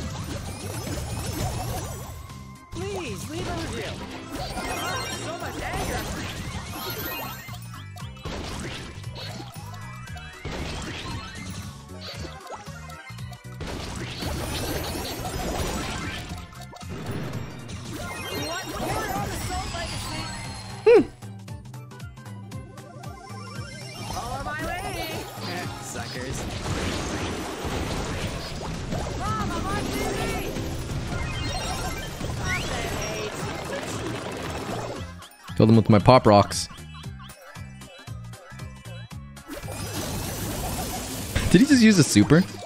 Please leave a review. Oh, so much anger. What? We're on the Salt Legacy. Follow my lady. Suckers. Mom, I'm on TV. Stop the hate. Kill them with my pop rocks. Did he just use a super? So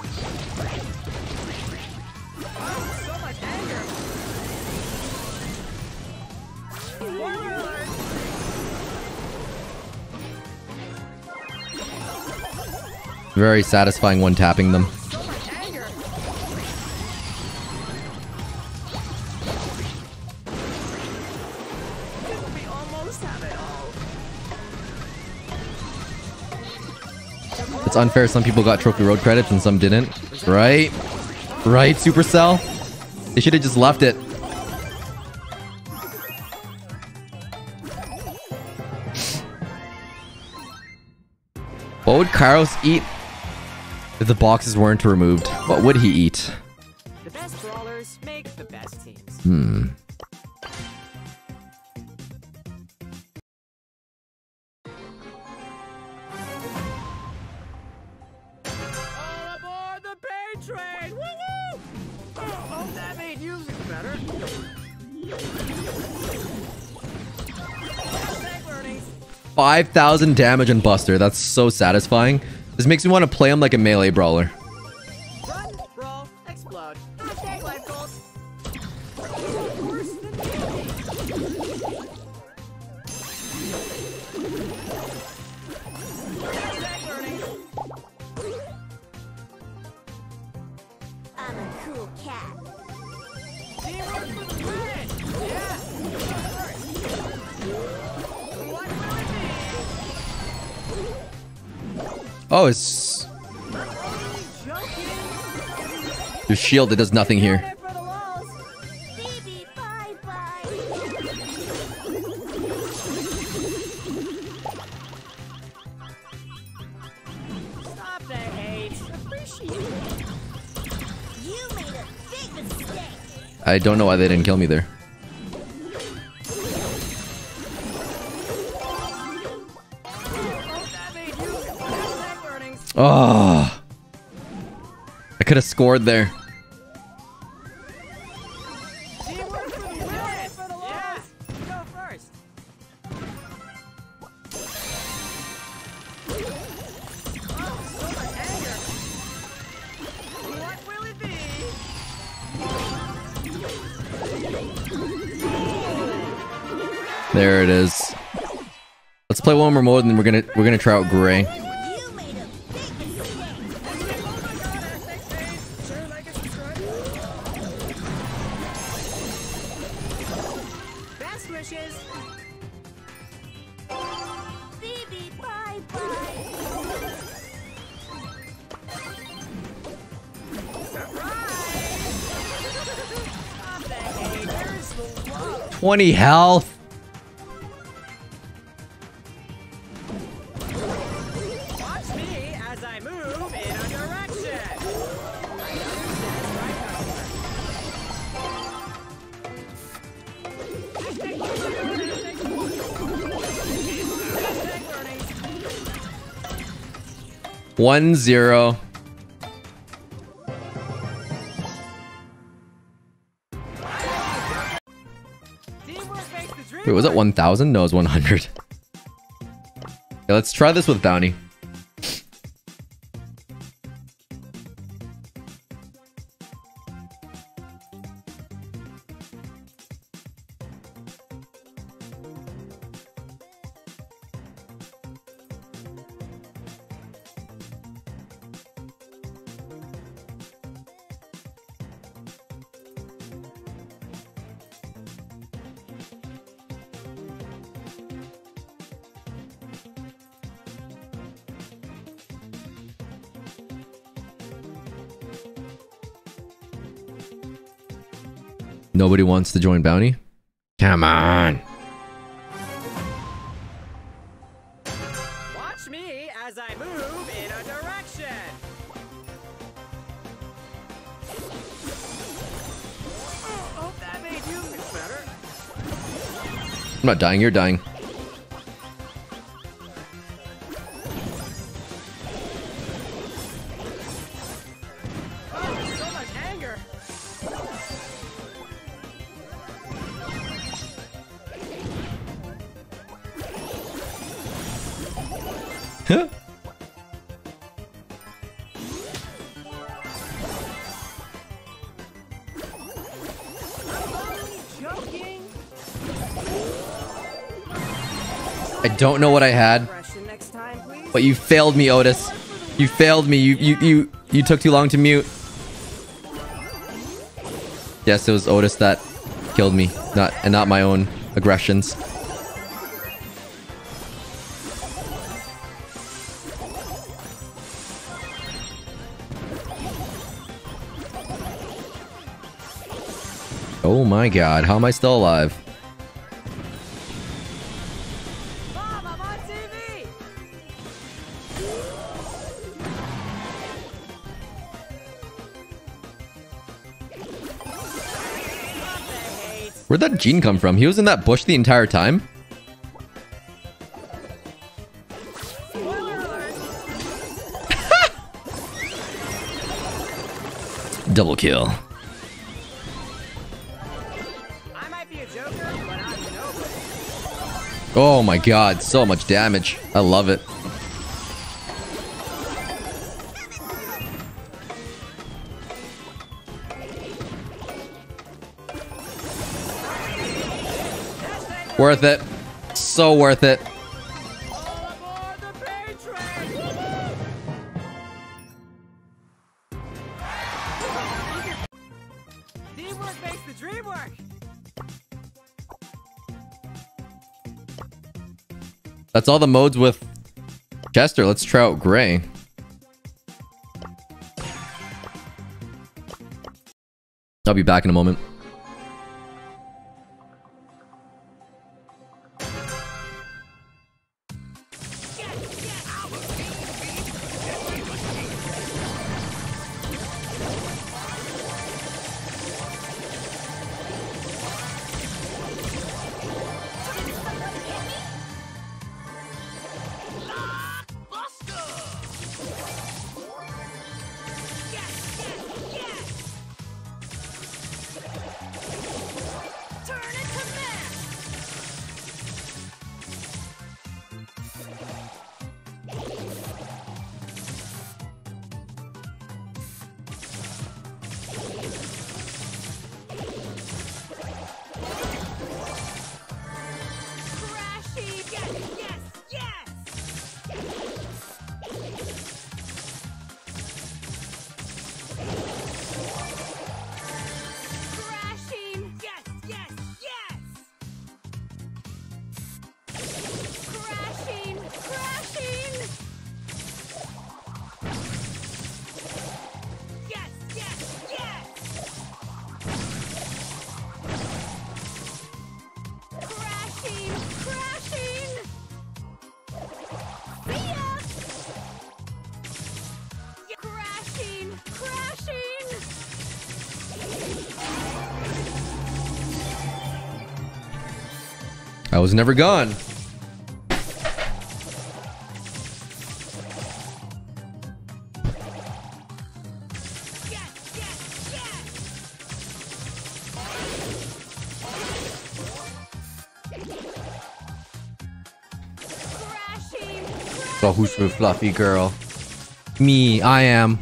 much anger. Spoiler alert. Very satisfying one tapping them. So much anger. Didn't we almost have it all? It's unfair. Some people got Trophy Road credits and some didn't. Right? Right, Supercell? They should have just left it. What would Kairos eat if the boxes weren't removed? What would he eat? The best brawlers make the best teams. All aboard the pain train! Woo-woo! Oh, that made music better. Hashtag learnings. 5,000 damage on Buster. That's so satisfying. This makes me want to play him like a melee brawler. Run, roll, explode. Hashtag life goals. Worse than me. Hashtag learning. I'm a cool cat. Teamwork for the win. Yeah. What will it be? Oh, it's... Joking. Your shield, it does nothing here. Doing it for the walls. Baby, bye bye. Stop the hate. Appreciate it. You made a big mistake. I don't know why they didn't kill me there. Oh, that made music Oh. I could have scored there. Teamwork for the win! For the loss! Go first! Oh, so much anger! What will it be? There it is. Let's play one more mode, and then we're gonna try out Gray. You made a big mistake. Oh my god, thanks, Dave! Sure, like and subscribe. Best wishes! Phoebe, bye-bye. Stop the hate! Where's the love? 20 health. Watch me as I move in a direction! Hashtag 1-0. Teamwork makes the dream Wait, was it work. 1,000? No, it was 100. Okay, let's try this with Bounty. Nobody wants to join Bounty? Come on. Watch me as I move in a direction. Oh, that made you feel better. I'm not dying, you're dying. Oh, so much anger. Huh? Joking. I don't know what I had, Question next time, please. but you failed me, Otis. You failed me. You took too long to mute. Yes, it was Otis that killed me, not my own aggressions. Oh my god, how am I still alive? Mom, I'm on TV. Where'd that gene come from? He was in that bush the entire time? Spoiler alert. Double kill. I might be a joker, but I'm nobody. Oh my god, so much damage. I love it. Worth it. So worth it. All aboard the pain train. Teamwork makes the dream work. That's all the modes with Chester. Let's try out Gray. I'll be back in a moment. I was never gone. So who's the fluffy girl? Me, I am.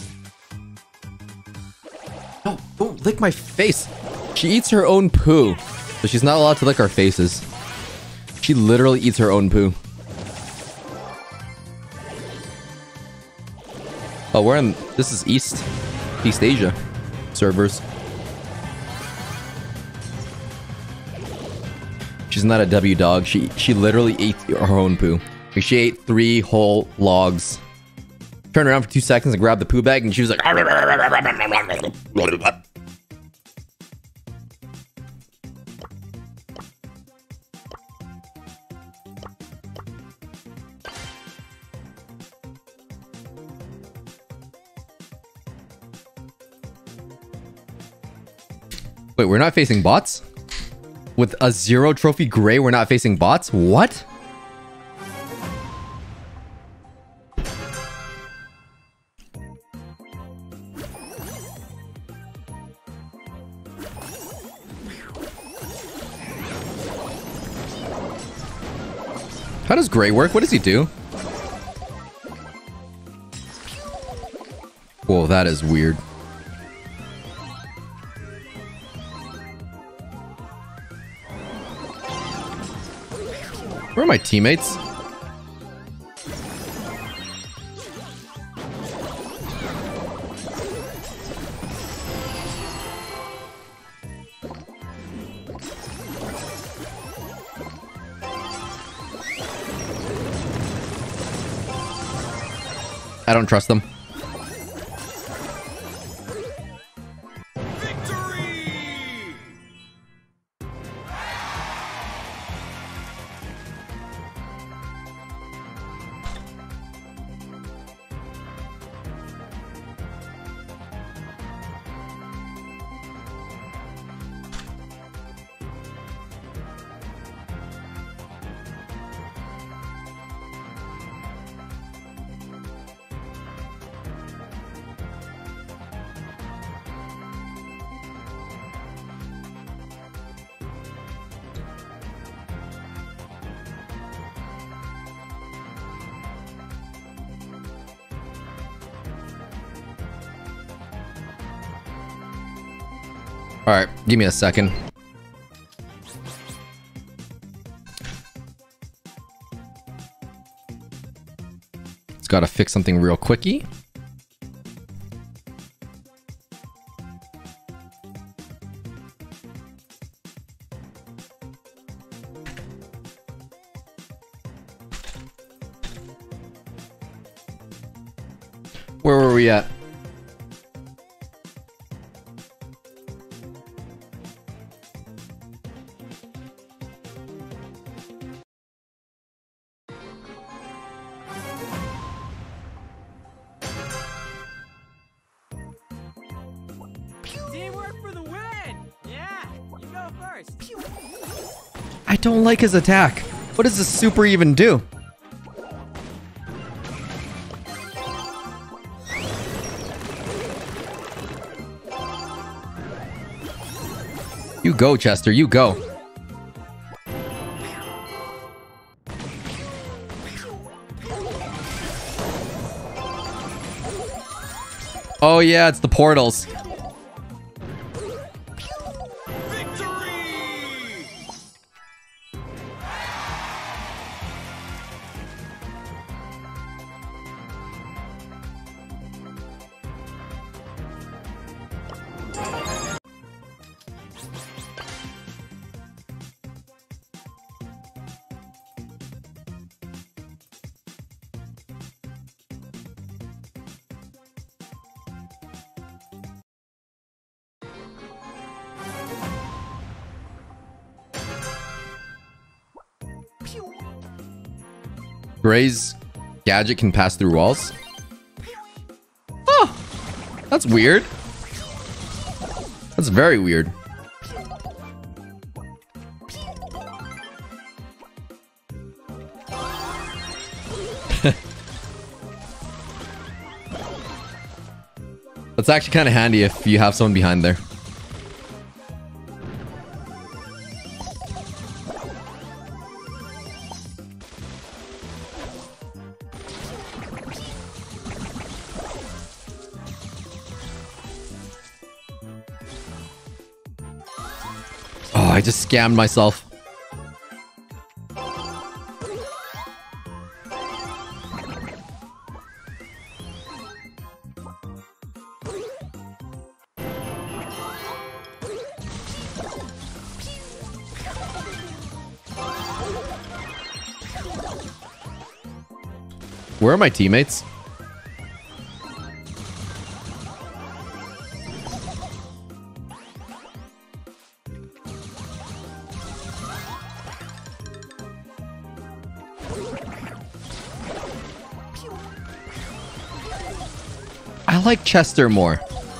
No, don't lick my face. She eats her own poo. So she's not allowed to lick our faces. She literally eats her own poo. Oh, we're in... This is East Asia servers. She's not a W dog. She literally ate her own poo. Like, she ate 3 whole logs. Turned around for 2 seconds and grabbed the poo bag, and she was like... Wait, we're not facing bots? With a 0 trophy gray, we're not facing bots? What? How does gray work? What does he do? Whoa, that is weird. Where are my teammates? I don't trust them. All right, give me a second. It's got to fix something real quickie. Where were we at? Teamwork for the win! Yeah, you go first. I don't like his attack. What does this super even do? You go, Chester, you go. Oh yeah, it's the portals. Gray's gadget can pass through walls. Oh, that's weird. That's very weird. That's actually kind of handy if you have someone behind there. Oh, I just scammed myself. Where are my teammates? I like Chester more.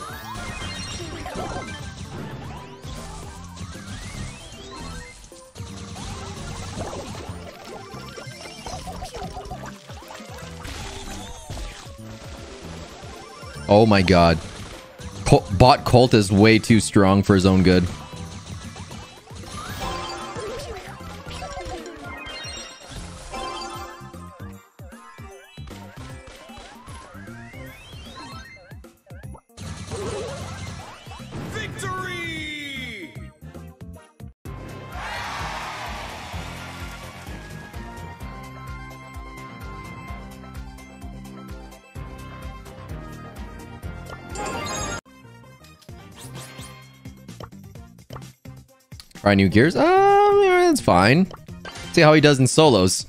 Oh my god. Bot Colt is way too strong for his own good. Victory! Alright, new gears. Yeah, that's fine. See how he does in solos.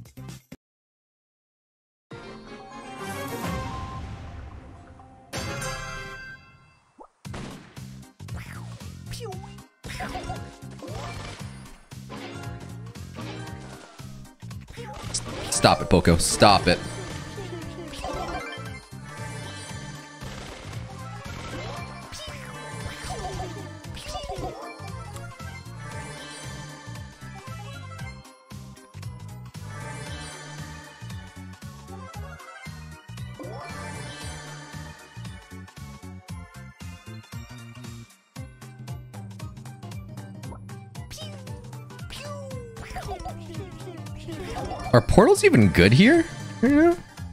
Stop it, Poco. Stop it. Are portals even good here? Yeah.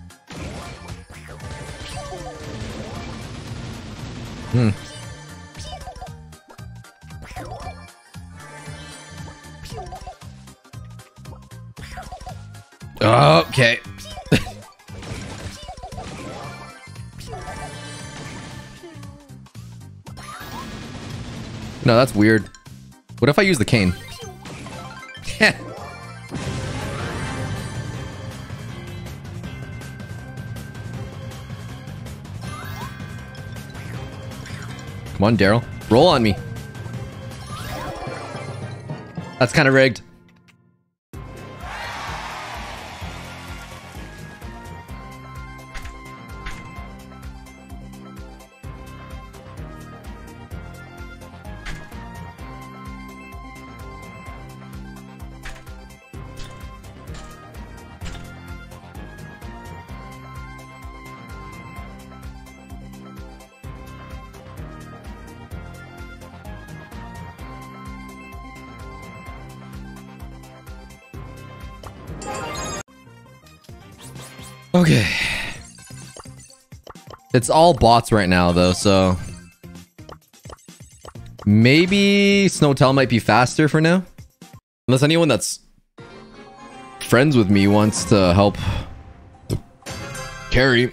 Hmm. Okay. No, that's weird. What if I use the cane? Come on, Daryl. Roll on me. That's kind of rigged. Okay. It's all bots right now, though, so... maybe Snowtail might be faster for now? Unless anyone that's friends with me wants to help carry.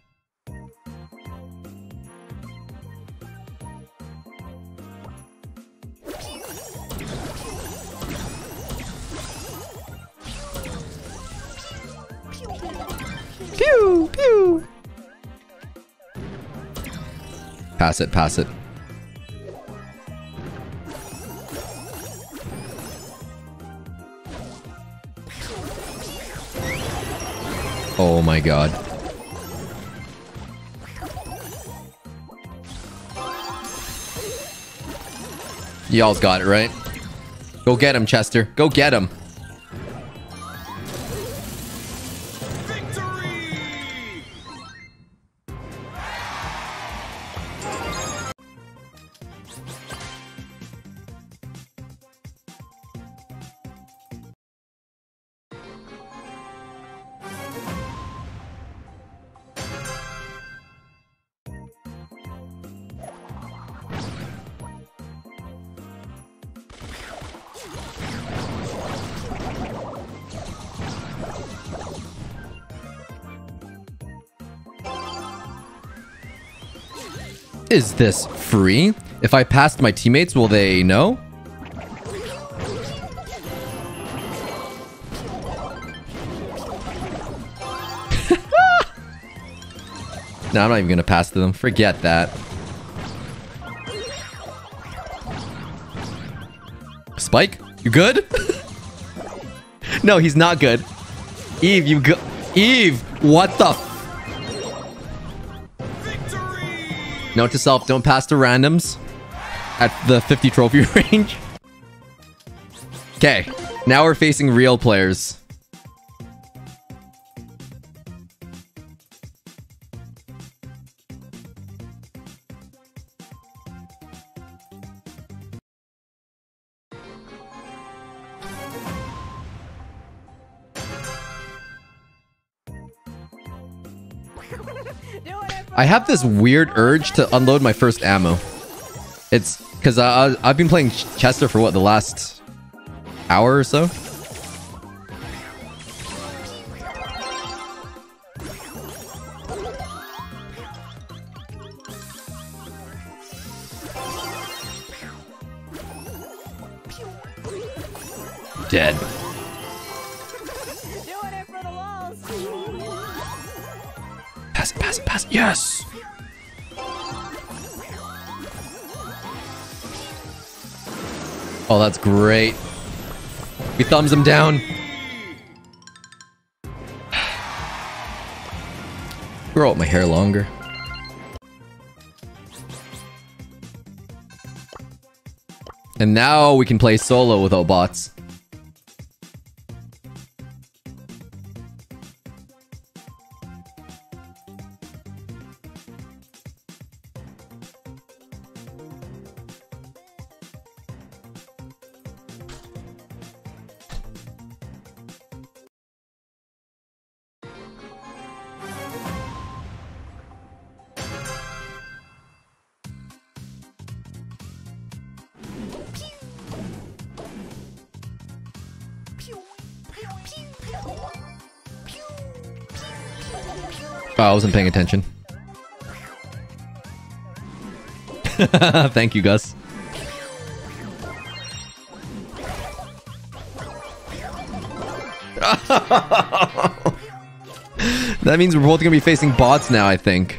Pew, pew. Pass it, pass it. Oh my god. Y'all's got it, right? Go get him, Chester. Go get him. Victory! Is this free? If I passed my teammates, will they know? No, I'm not even gonna pass to them. Forget that. Spike, you good? No, he's not good. Eve, you go. Eve, what the? Note to self: don't pass to randoms at the 50 trophy range. Okay, now we're facing real players. I have this weird urge to unload my first ammo. It's because I've been playing Chester for what, the last hour or so? Dead. Doing it for the walls. Pass it, pass it, pass it. Yes! Oh, that's great. We thumbs him down. Grow out my hair longer. And now we can play solo without bots. Oh, I wasn't paying attention. Thank you, Gus. That means we're both gonna be facing bots now, I think.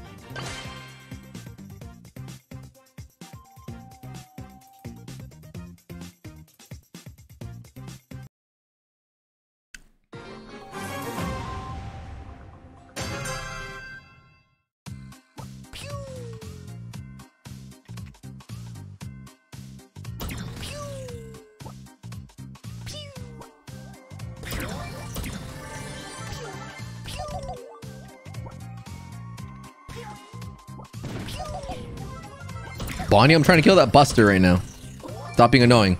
Bonnie, I'm trying to kill that Buster right now. Stop being annoying.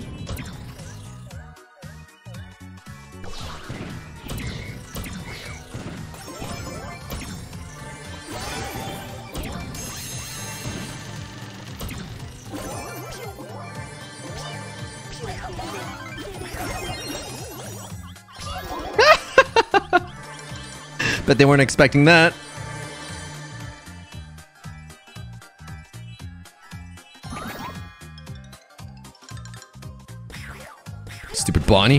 Bet they weren't expecting that. Stupid Bonnie.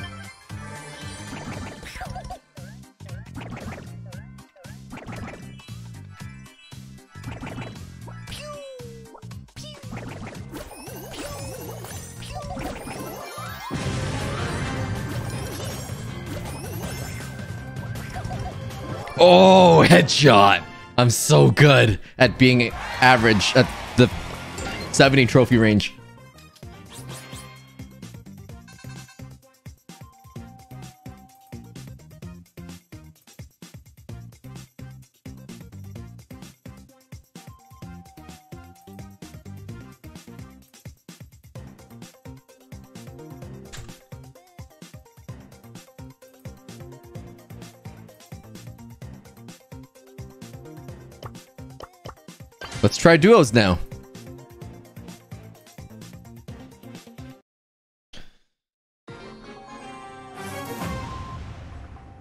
Oh, headshot. I'm so good at being average at the 70 trophy range. Let's try duos now.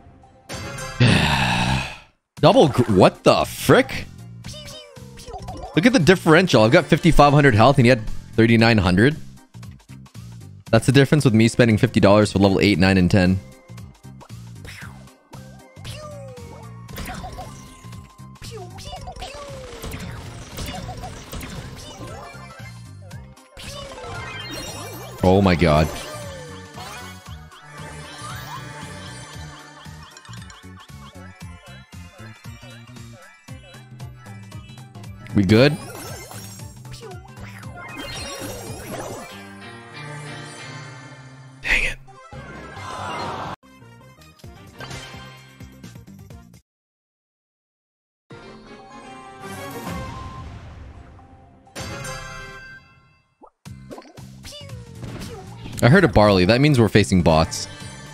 Double what the frick? Look at the differential. I've got 5,500 health and he had 3,900. That's the difference with me spending $50 for level 8, 9, and 10. Oh my god. We good? Dang it. I heard a barley. That means we're facing bots.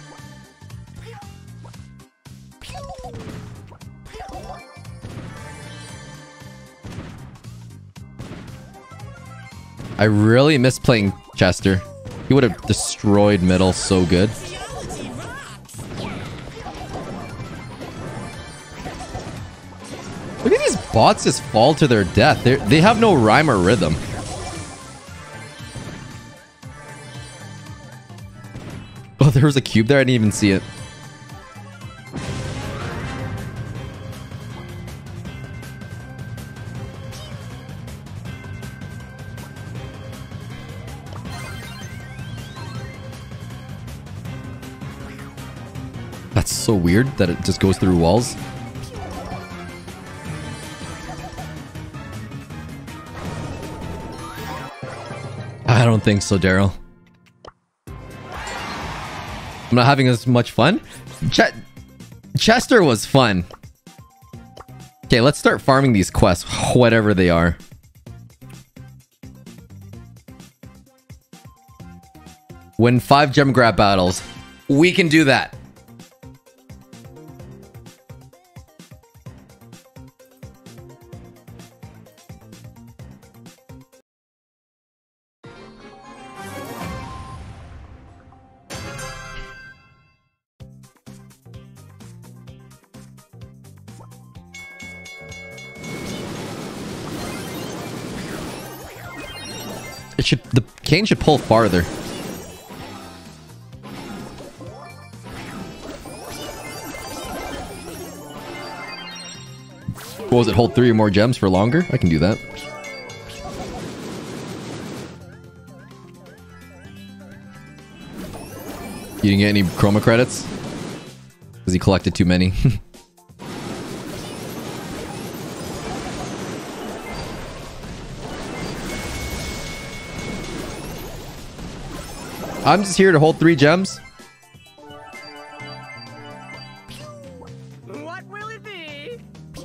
I really miss playing Chester. He would have destroyed middle so good. Look at these bots just fall to their death. They have no rhyme or rhythm. Oh, there was a cube there. I didn't even see it. That's so weird that it just goes through walls. I don't think so, Daryl. I'm not having as much fun. Chester was fun. Okay, let's start farming these quests, whatever they are. Win 5 gem grab battles. We can do that. The cane should pull farther. What was it? Hold 3 or more gems for longer? I can do that. You didn't get any chroma credits? Because he collected too many. I'm just here to hold 3 gems. What will it be?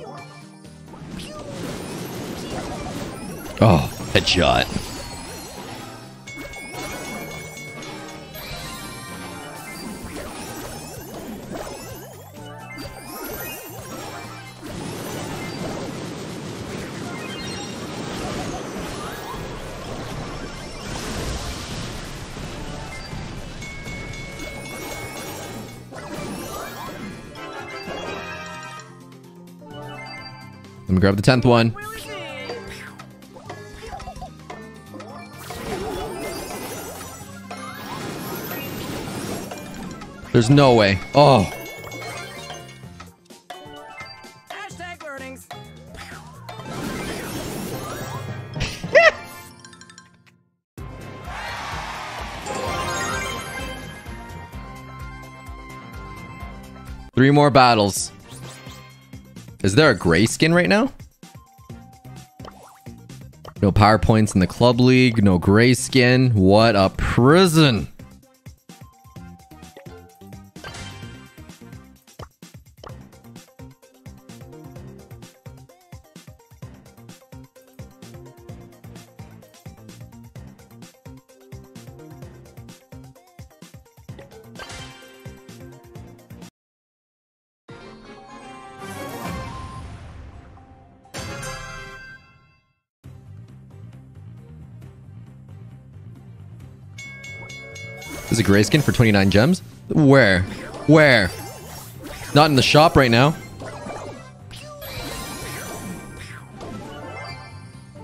Oh, headshot. Let me grab the 10th one. Will it be? There's no way. Oh. Hashtag earnings. Three more battles. Is there a gray skin right now? No power points in the club league. No gray skin. What a prison. There's a gray skin for 29 gems. Where? Where? Not in the shop right now.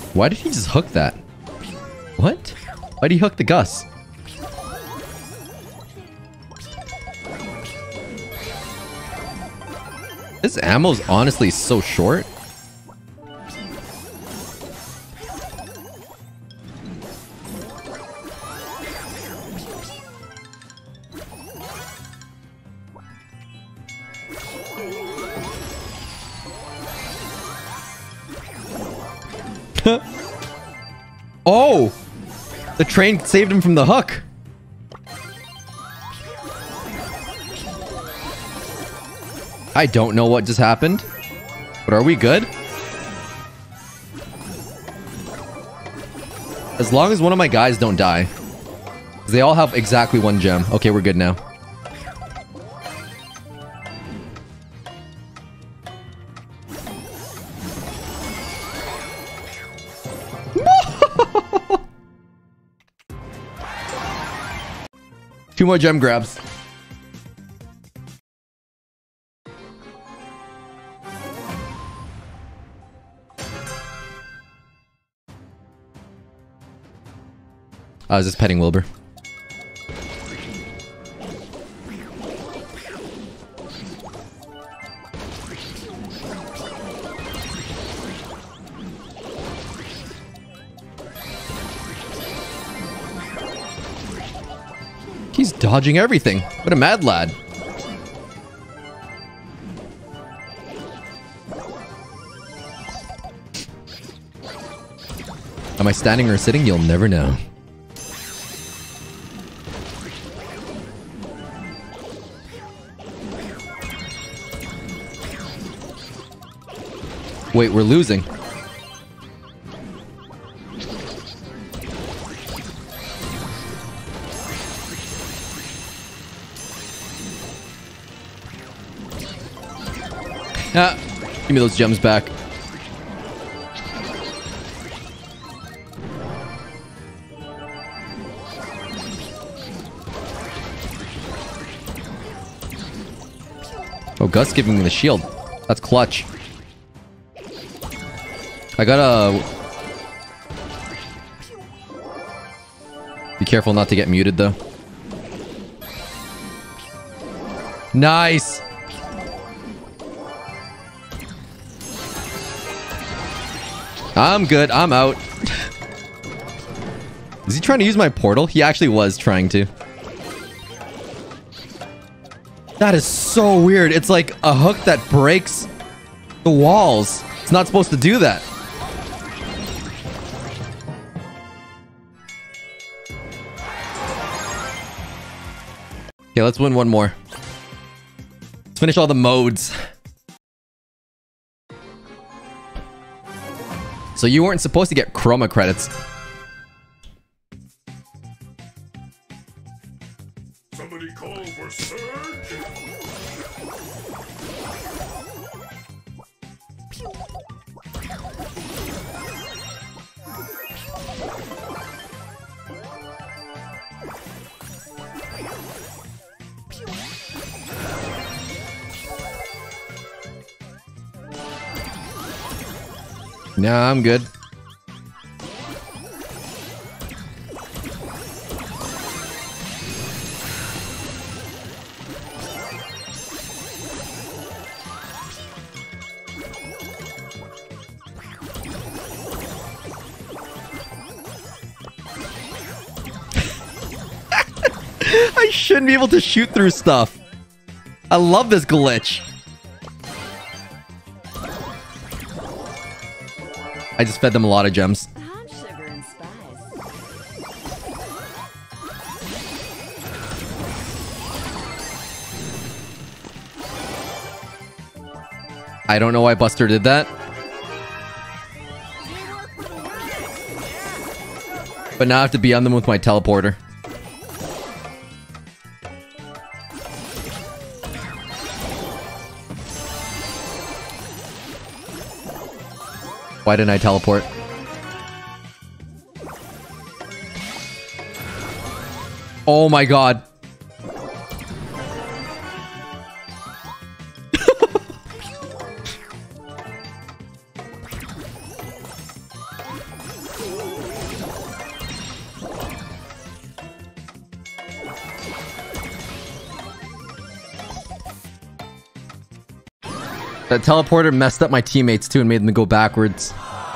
Why did he just hook that? What? Why did he hook the Gus? This ammo's honestly so short. Oh! The train saved him from the hook. I don't know what just happened, but are we good? As long as one of my guys don't die. 'Cause they all have exactly one gem. Okay, we're good now. Two more gem grabs. I was just petting Wilbur. He's dodging everything. What a mad lad. Am I standing or sitting? You'll never know. Wait, we're losing. Ah, give me those gems back. Oh, Gus giving me the shield. That's clutch. I gotta... Be careful not to get muted, though. Nice! I'm good. I'm out. Is he trying to use my portal? He actually was trying to. That is so weird. It's like a hook that breaks the walls. It's not supposed to do that. Okay, let's win one more. Let's finish all the modes. So you weren't supposed to get chroma credits. Somebody call for surge. Nah, I'm good. I shouldn't be able to shoot through stuff. I love this glitch. I just fed them a lot of gems. Hot sugar and spice. I don't know why Buster did that. But now I have to be on them with my teleporter. Why didn't I teleport? Oh my god. That teleporter messed up my teammates too and made them go backwards.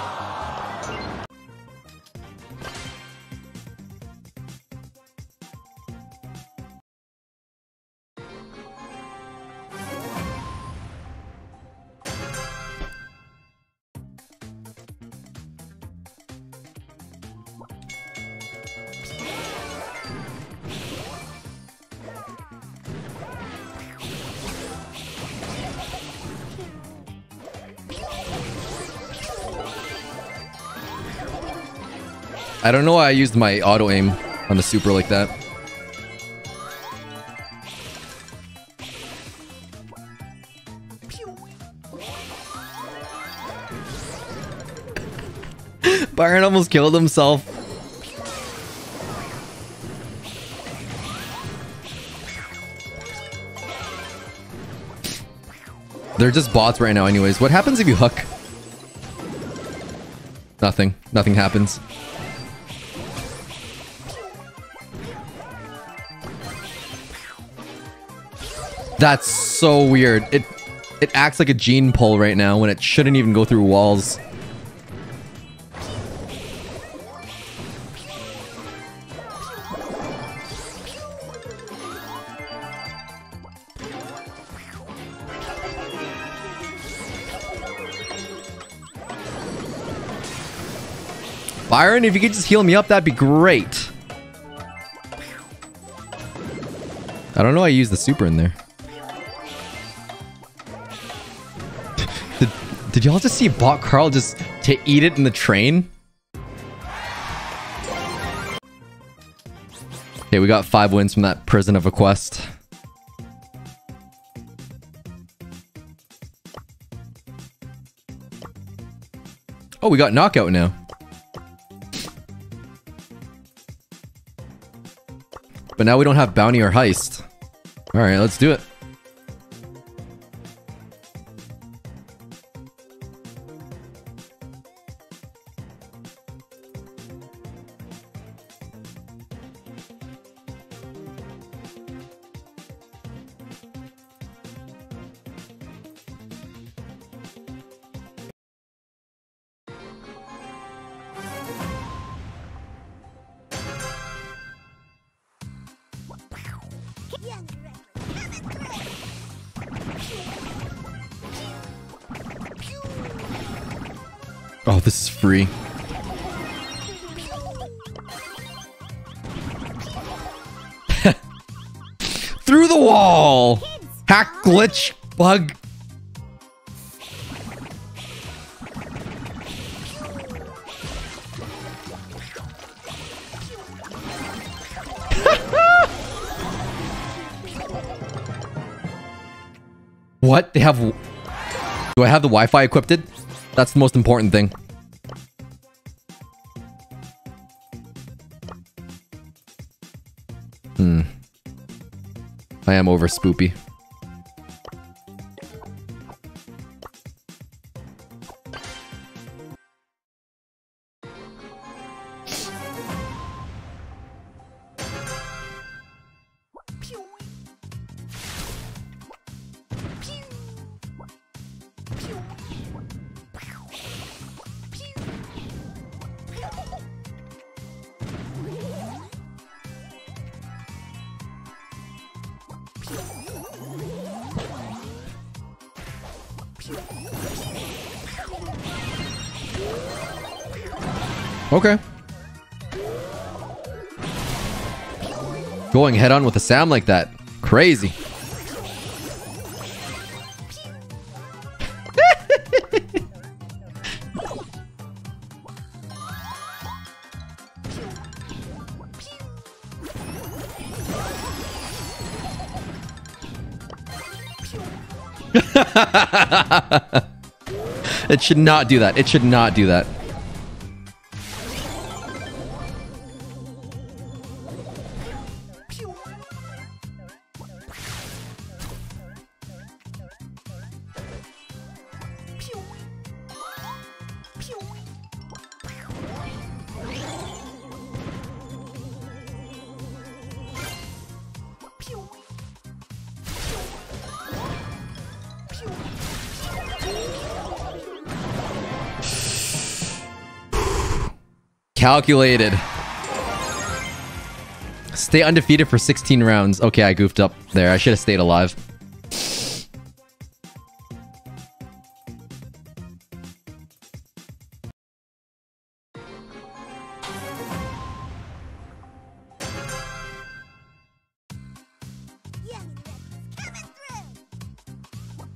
I don't know why I used my auto aim on the super like that. Byron almost killed himself. They're just bots right now anyways. What happens if you hook? Nothing. Nothing happens. That's so weird. It acts like a gene pull right now when it shouldn't even go through walls. Byron, if you could just heal me up, that'd be great. I don't know why I used the super in there. Did y'all just see Bot Carl just to eat it in the train? Okay, we got 5 wins from that prison of a quest. Oh, we got knockout now. But now we don't have bounty or heist. Alright, let's do it. Oh, this is free. Through the wall! Hack, glitch, bug. What? They have... Do I have the Wi-Fi equipped? That's the most important thing. I am over spoopy. Okay. Going head on with a Sam like that. Crazy. It should not do that. It should not do that. calculated. Stay undefeated for 16 rounds. Okay, I goofed up there. I should have stayed alive. Yummy Rex coming through.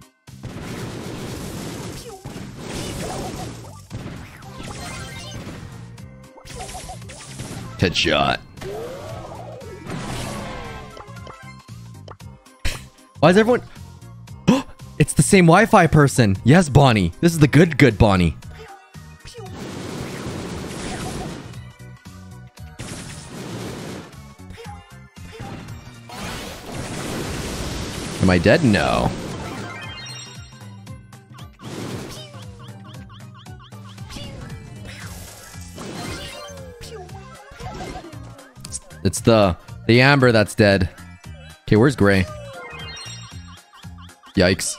Headshot. Why is everyone... It's the same Wi-Fi person. Yes, Bonnie. This is the good Bonnie. Am I dead? No. It's the Amber that's dead. Okay, where's Gray? Yikes.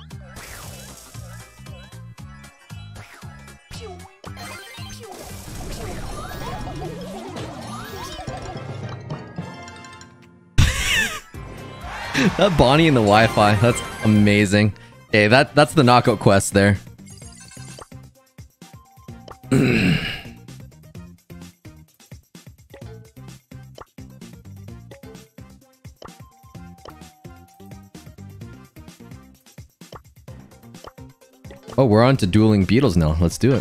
That Bonnie and the Wi-Fi, that's amazing. Okay, that's the knockout quest there. Oh, we're on to dueling beetles now. Let's do it.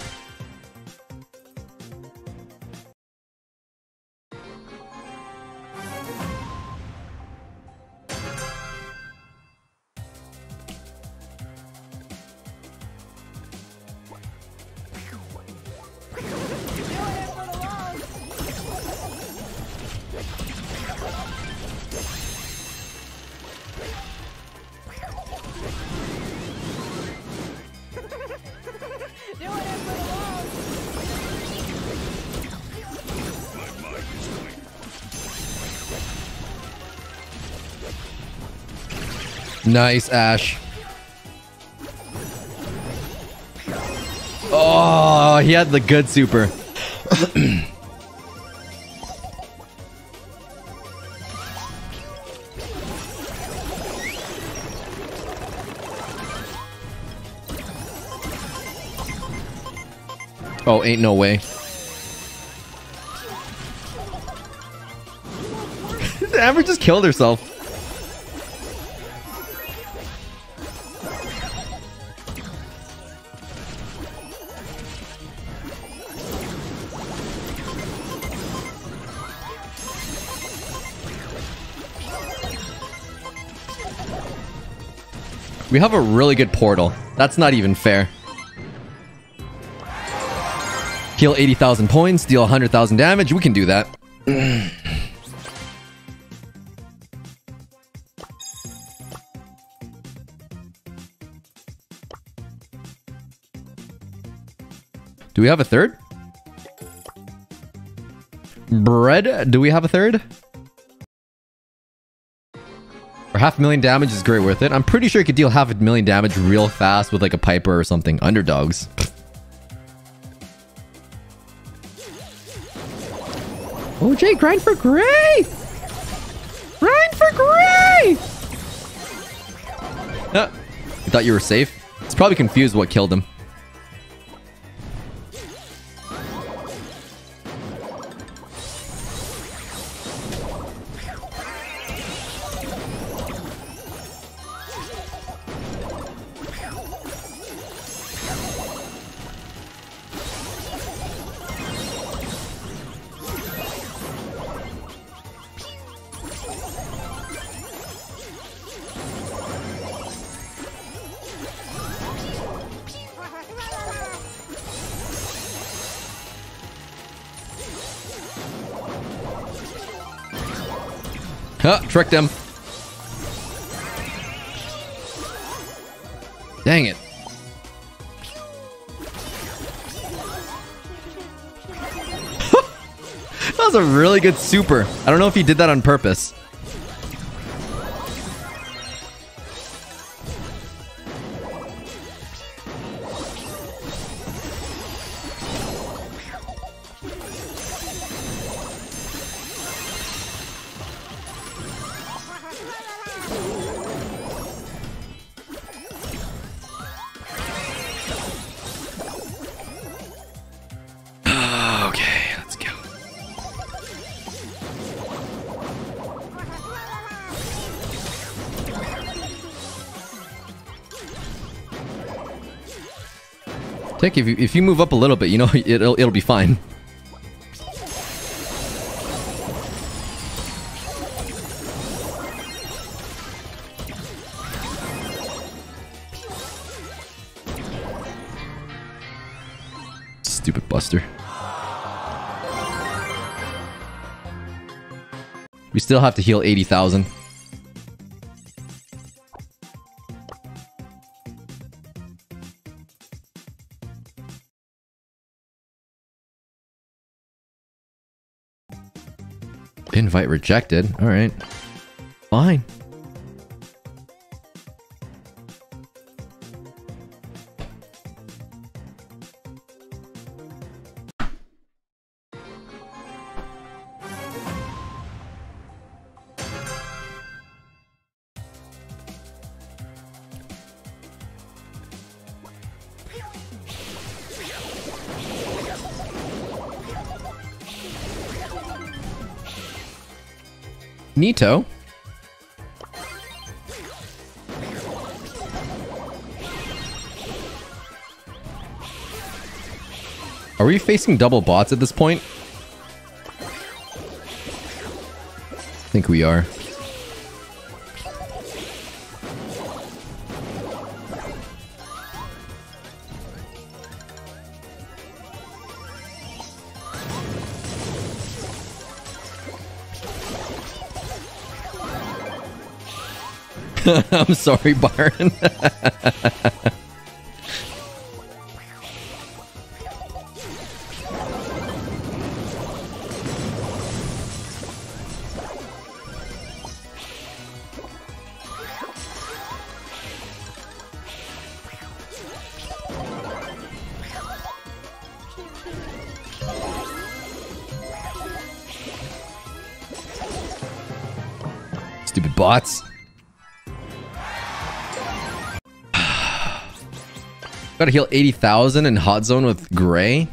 Nice, Ash. Oh, he had the good super. Oh, ain't no way. Amber just killed herself. We have a really good portal. That's not even fair. Heal 80,000 points, deal 100,000 damage. We can do that. Do we have a third? Bread, do we have a third? For 500,000 damage is great worth it. I'm pretty sure you could deal 500,000 damage real fast with like a Piper or something. Underdogs. OJ, grind for Gray! Grind for Gray! You thought you were safe? It's probably confused what killed him. Huh, tricked him. Dang it. That was a really good super. I don't know if he did that on purpose. Tick, if you move up a little bit, you know, it'll be fine. Stupid Buster. We still have to heal 80,000. Invite rejected. All right. Fine. Nito. Are we facing double bots at this point? I think we are. I'm sorry, Byron. Stupid bots. Gotta heal 80,000 in hot zone with Gray.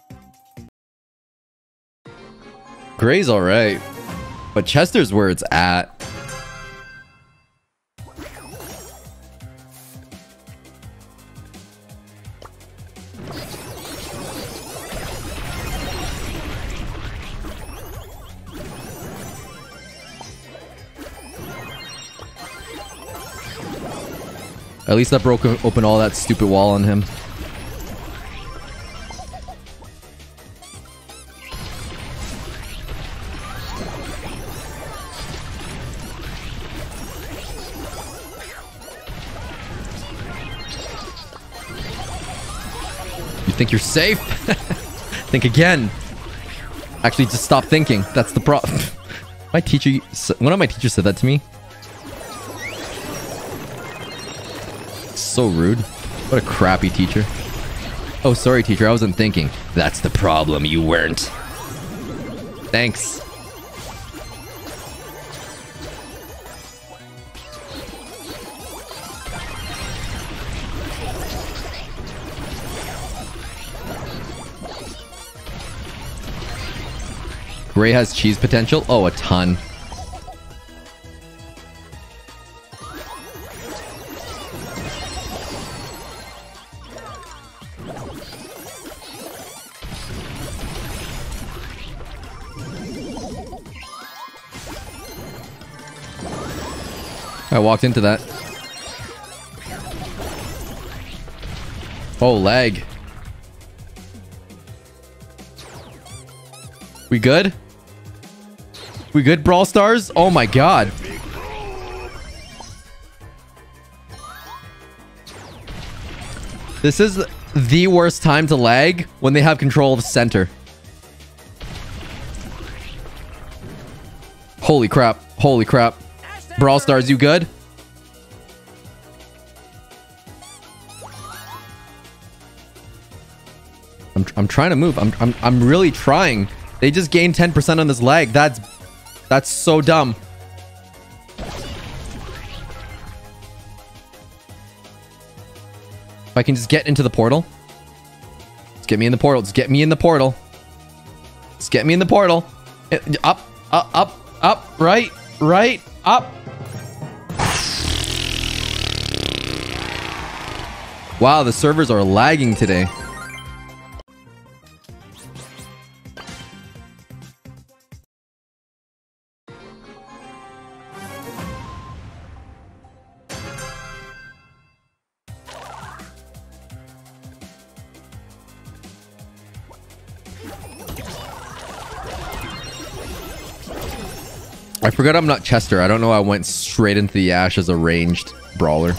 Gray's alright. But Chester's where it's at. At least that broke open all that stupid wall on him. You think you're safe? Think again. Actually, just stop thinking. That's the problem. My teacher, one of my teachers said that to me. So rude. What a crappy teacher. Oh, sorry, teacher. I wasn't thinking. That's the problem. You weren't. Thanks. Gray has cheese potential? Oh, a ton. I walked into that. Oh, lag. We good? We good, Brawl Stars? Oh my god. This is the worst time to lag when they have control of center. Holy crap. Holy crap. Brawl Stars, you good? I'm trying to move. I'm really trying. They just gained 10% on this lag. That's so dumb. If I can just get into the portal. Just get me in the portal. Just get me in the portal. Just get me in the portal. Up, up, up, up, right, right, up. Wow, the servers are lagging today. I forgot I'm not Chester. I don't know. I went straight into the Ash as a ranged brawler.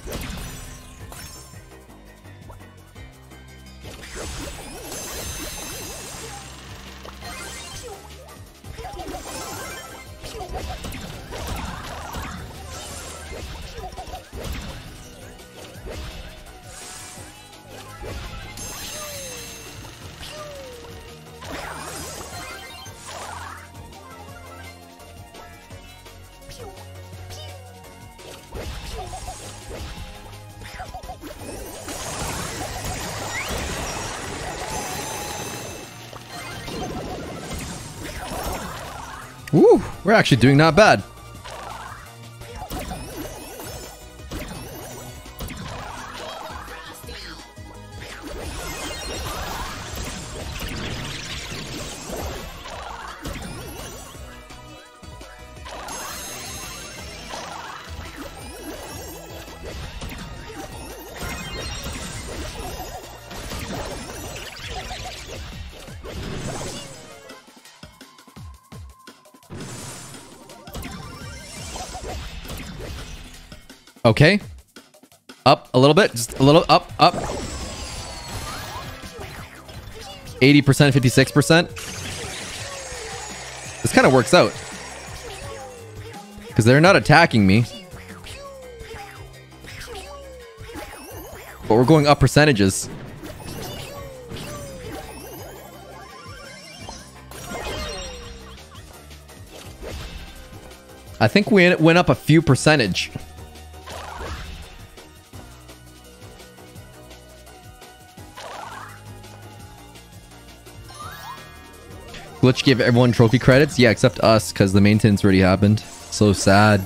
Woo, we're actually doing not bad. Okay. Up a little bit. Just a little up, up. 80%, 56%. This kind of works out. Because they're not attacking me. But we're going up percentages. I think we went up a few percentage. Glitch gave everyone trophy credits? Yeah, except us, because the maintenance already happened. So sad.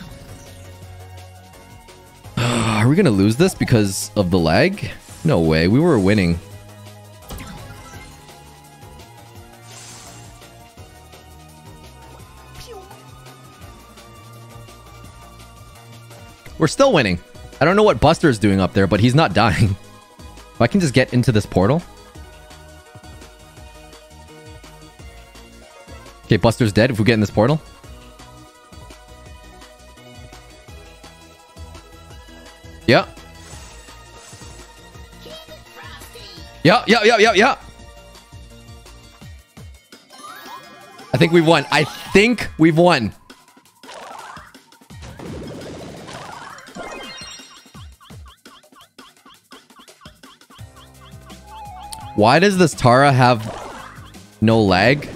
Are we gonna lose this because of the lag? No way, we were winning. We're still winning. I don't know what Buster's doing up there, but he's not dying. If I can just get into this portal. Okay, Buster's dead if we get in this portal. Yeah. Yeah. I think we've won. I think we've won. Why does this Tara have no lag?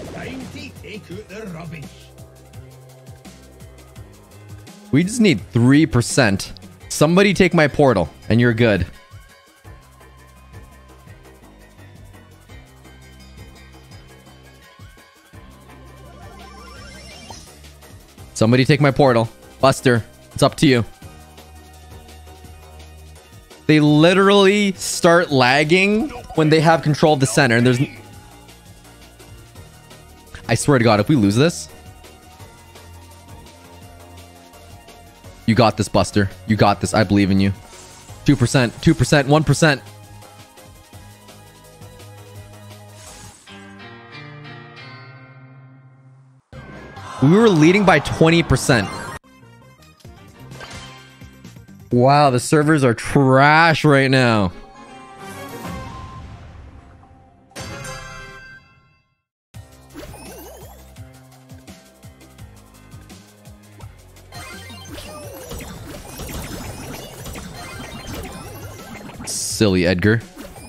We just need 3%. Somebody take my portal, and you're good. Somebody take my portal. Buster, it's up to you. They literally start lagging when they have control of the center, and there's... I swear to God, if we lose this... You got this, Buster. You got this. I believe in you. 2%, 2%, 1%. We were leading by 20%. Wow, the servers are trash right now. Silly Edgar.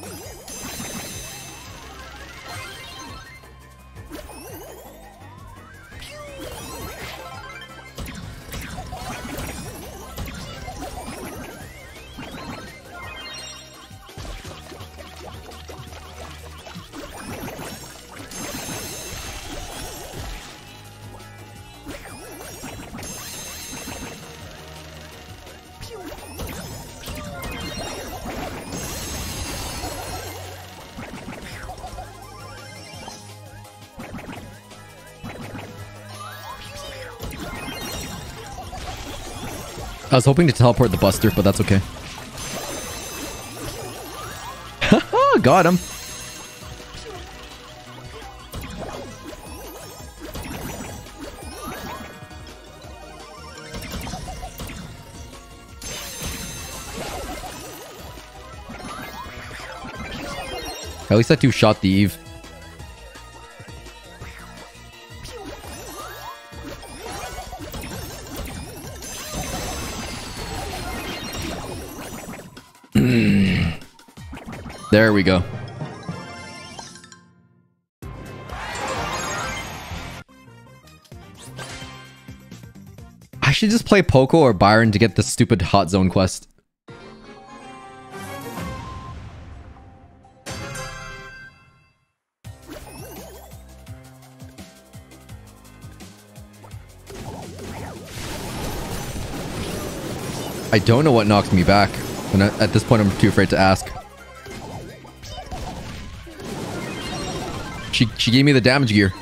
I was hoping to teleport the Buster, but that's okay. Got him. At least I two-shot the Eve. There we go. I should just play Poco or Byron to get the stupid hot zone quest. I don't know what knocks me back, and at this point I'm too afraid to ask. She gave me the damage gear.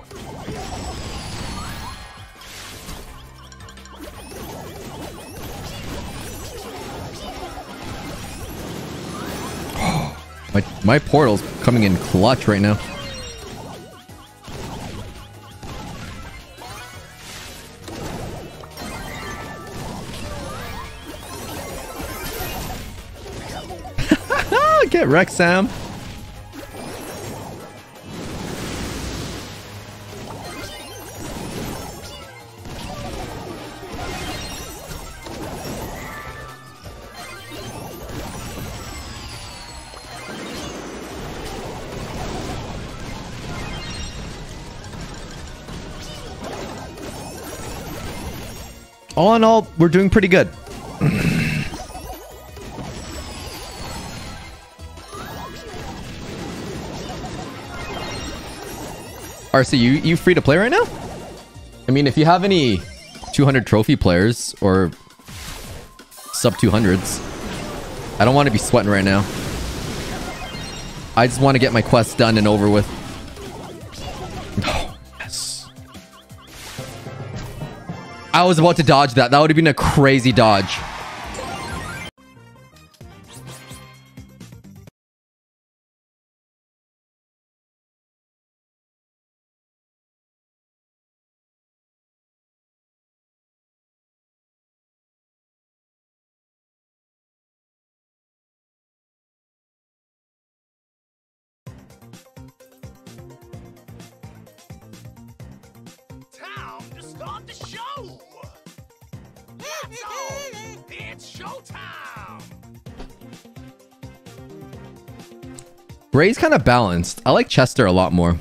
My portal's coming in clutch right now. Get wrecked, Sam. All in all, we're doing pretty good. RC, you free to play right now? I mean, if you have any 200 trophy players or sub 200s, I don't want to be sweating right now. I just want to get my quest done and over with. Oh, yes. I was about to dodge that. That would have been a crazy dodge. Time to start the show! That's all! It's showtime! Gray's kind of balanced. I like Chester a lot more.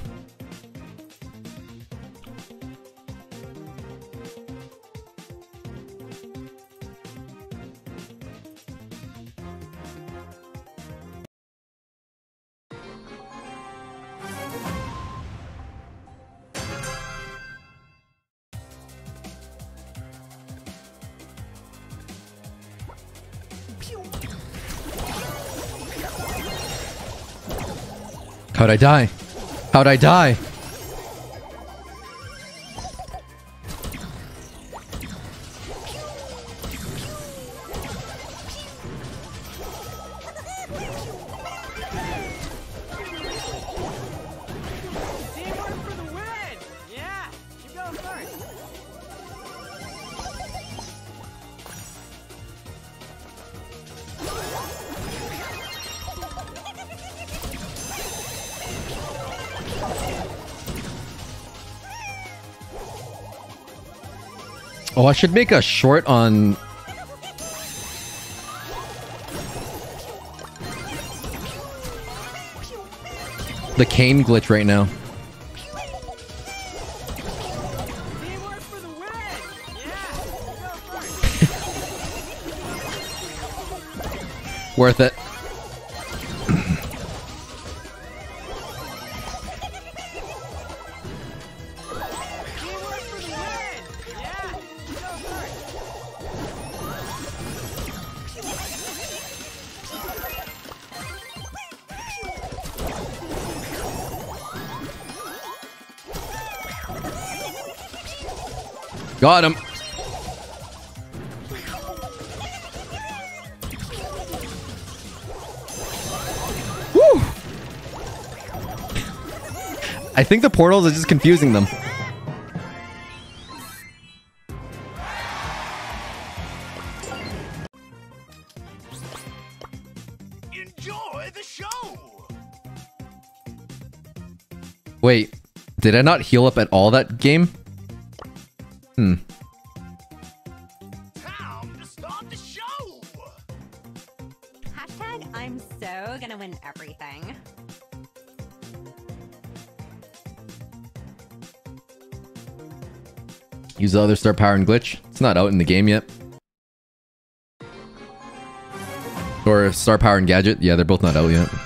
How'd I die? How'd I die? Teamwork for the win! Yeah, you go first. Oh, I should make a short on... the Kane glitch right now. Teamwork for the win! Yeah, you go first. Worth it. Teamwork for the win! Yeah, you go first. Got him. Woo! I think the portals are just confusing them. Enjoy the show! Wait, did I not heal up at all that game? Time to start the show. Hashtag I'm so gonna win everything. Use the other star power and glitch. It's not out in the game yet. Or star power and gadget. Yeah, they're both not out yet.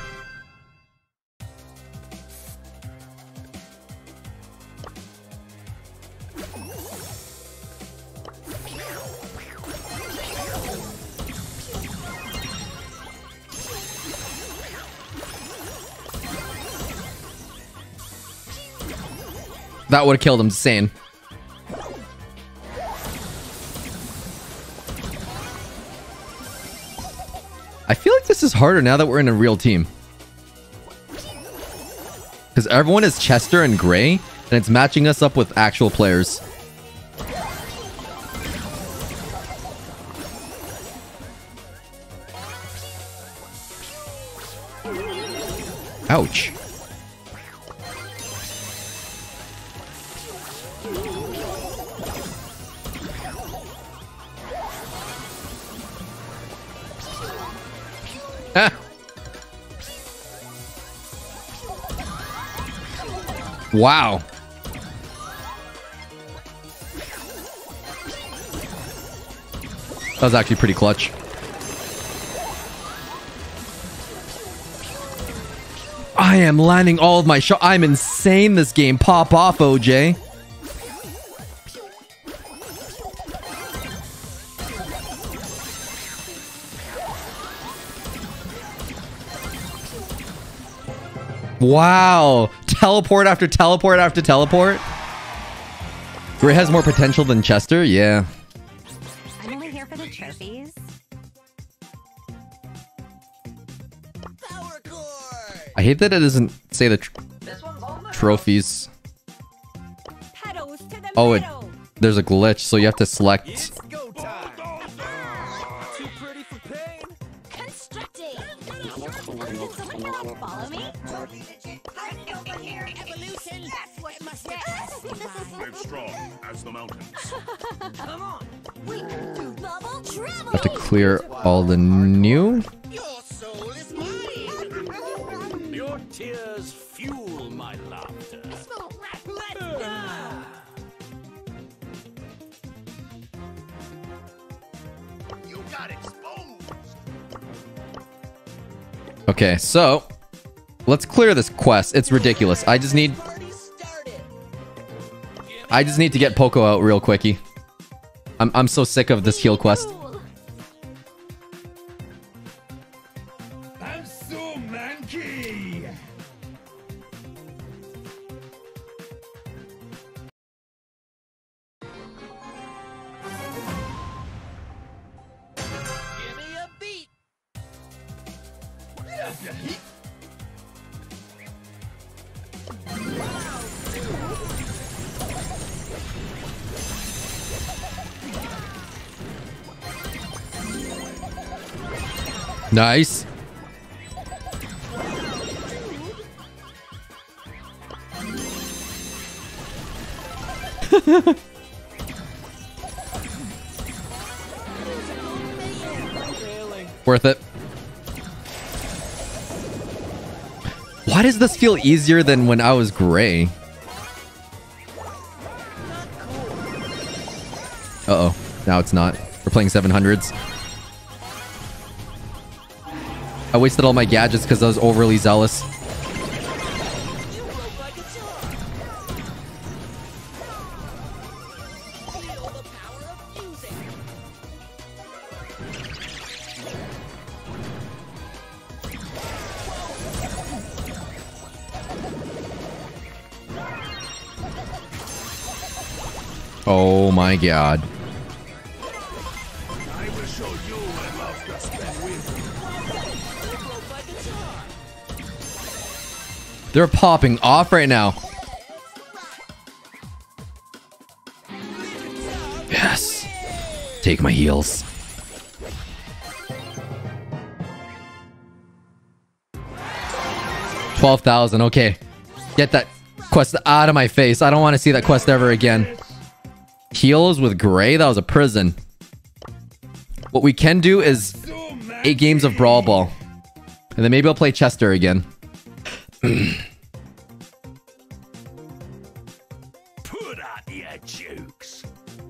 That would have killed him, insane. I feel like this is harder now that we're in a real team. Because everyone is Chester and Gray, and it's matching us up with actual players. Ouch. Ah. Wow. That was actually pretty clutch. I am landing all of my shots. I'm insane this game. Pop off, OJ. Wow. Teleport after teleport after teleport. Gray has more potential than Chester? Yeah. I'm only here for the trophies. Power core. I hate that it doesn't say the trophies. Pedals to the Oh, metal. there's a glitch, so you have to select. It's go time. Too pretty for pain. Constructing. Can someone yell out, follow me? Over here, evolution. That's what must be. Live strong as the mountains. Come on. We can do double travel. Have to clear all the new. Your soul is mine. Your tears fuel my laughter. Let's go. You got exposed. Okay, so let's clear this quest. It's ridiculous. I just need Party started. to get Poco out real quickie. I'm so sick of this heal quest. I'm so manky. Give me a beat. Nice. Worth it. Why does this feel easier than when I was Gray? Uh-oh. Now it's not. We're playing 700s. I wasted all my gadgets because I was overly zealous. Oh my god. I will show you what love does spend with. They're popping off right now. Yes. Take my heals. $12,000. Okay. Get that. Quest out of my face. I don't want to see that quest ever again. Heals with Gray? That was a prison. What we can do is 8 games of Brawl Ball. And then maybe I'll play Chester again. Put up your jukes.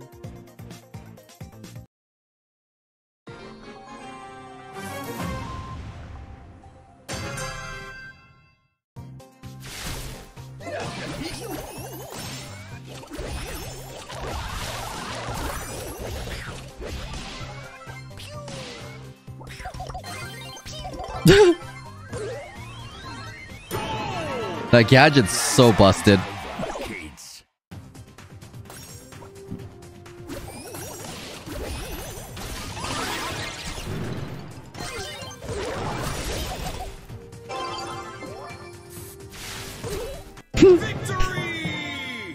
That gadget's so busted. Kids. Victory!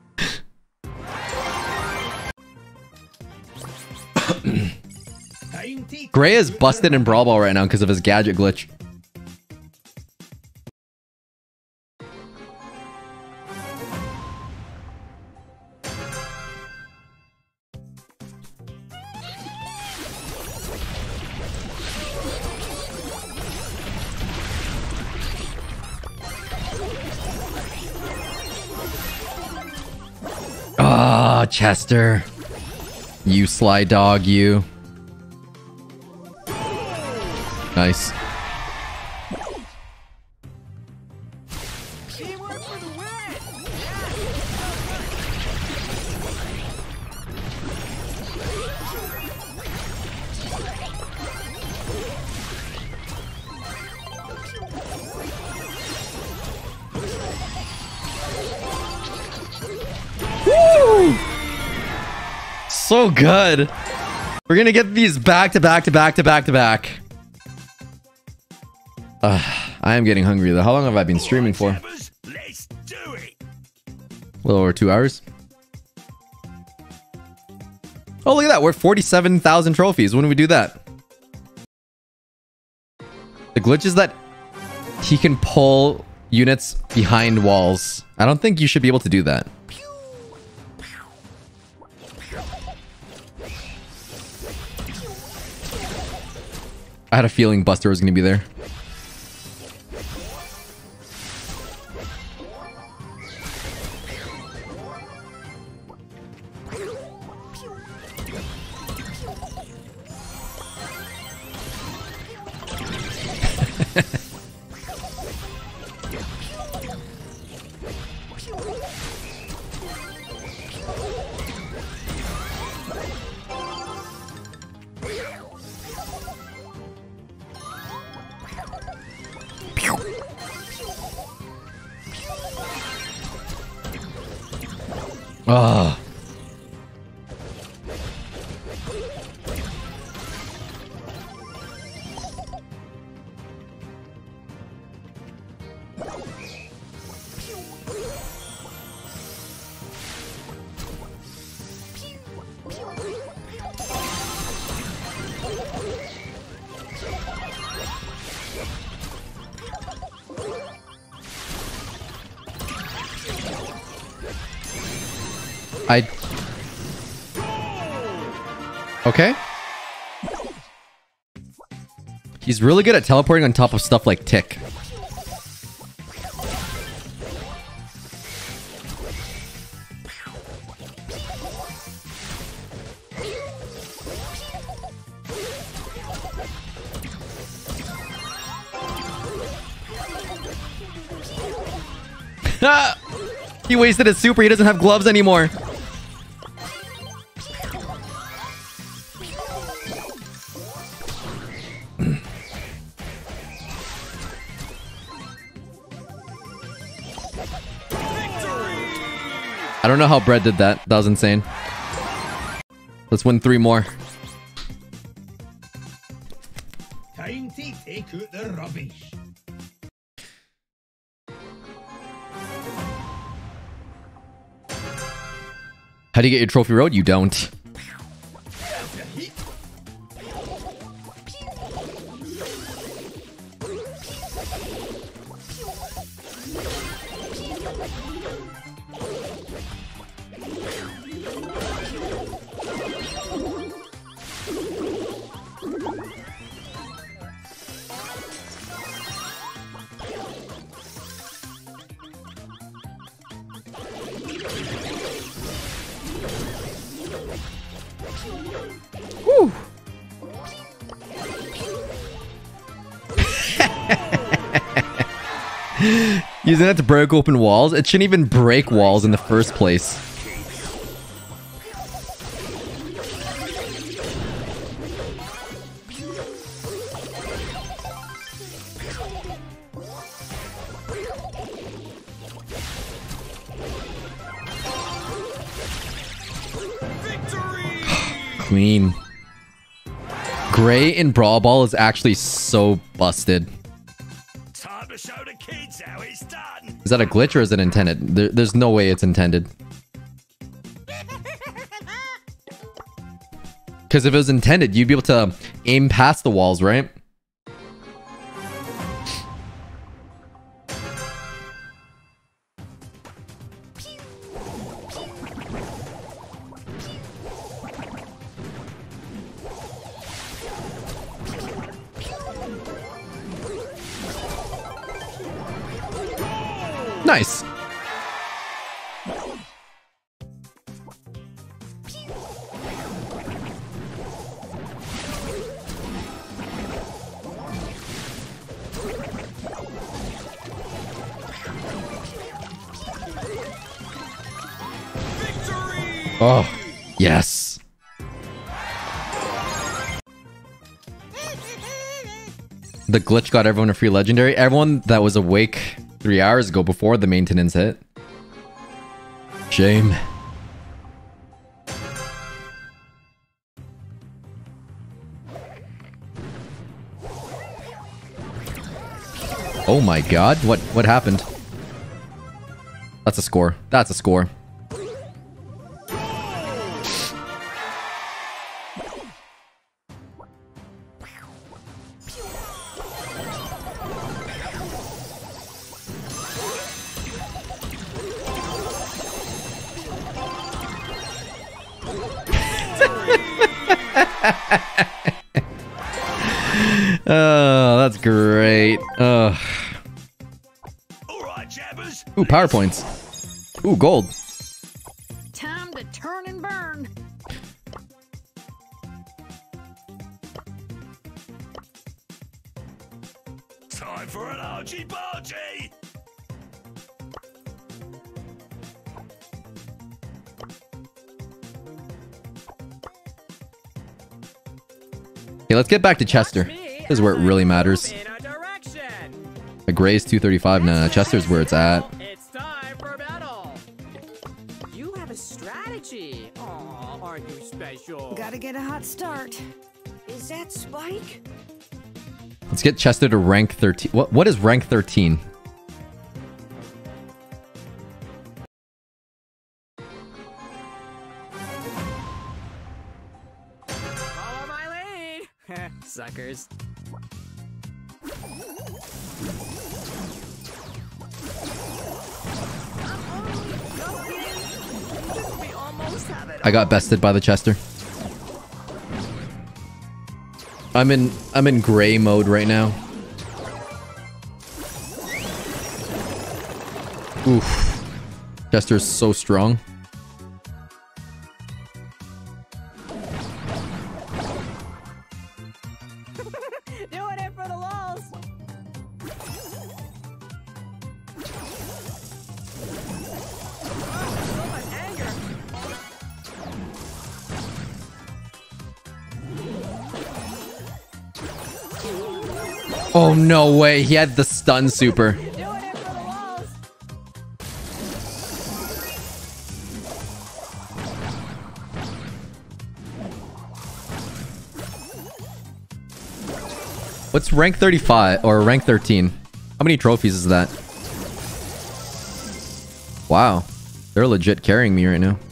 Gray is busted in Brawl Ball right now because of his gadget glitch. Ah, Chester. You sly dog, you. Nice. Teamwork for the win! Woo! So good. We're gonna get these back to back to back to back to back. I am getting hungry though. How long have I been streaming for? Let's do it. A little over 2 hours. Oh, look at that. We're 47,000 trophies. When did we do that? The glitch is that he can pull units behind walls. I don't think you should be able to do that. I had a feeling Buster was going to be there. Ah. Okay. He's really good at teleporting on top of stuff like Tick. He wasted his super. He doesn't have gloves anymore. I don't know how Bread did that. That was insane. Let's win 3 more. Time to take out the rubbish. How do you get your trophy road? You don't. Using that to break open walls? It shouldn't even break walls in the first place. Clean. Gray in Brawl Ball is actually so busted. Time to show the kids how it's done. Is that a glitch or is it intended? There's no way it's intended. Because if it was intended, you'd be able to aim past the walls, right? Nice. Oh, yes. The glitch got everyone a free legendary. Everyone that was awake 3 hours ago before the maintenance hit. Shame. Oh my god, what happened? That's a score. That's a score. Oh, that's great. All right, jabbers. Ooh, power points. Ooh, gold. Time to turn and burn. Time for an argy-bargy. Okay, let's get back to Chester. This is where it really matters. In a direction. The gray is 235 now. Chester's where it's at. It's time for battle. You have a strategy. Aw, aren't you special? Gotta get a hot start. Is that Spike? Let's get Chester to rank 13. What is rank 13? Follow my lead. Suckers. We almost have it. I got bested by the Chester. I'm in gray mode right now. Oof. Chester's so strong. Doing it for the walls. So much anger. Oh, no way. He had the stun super. Doing it for the walls. What's rank 35 or rank 13? How many trophies is that? Wow. They're legit carrying me right now.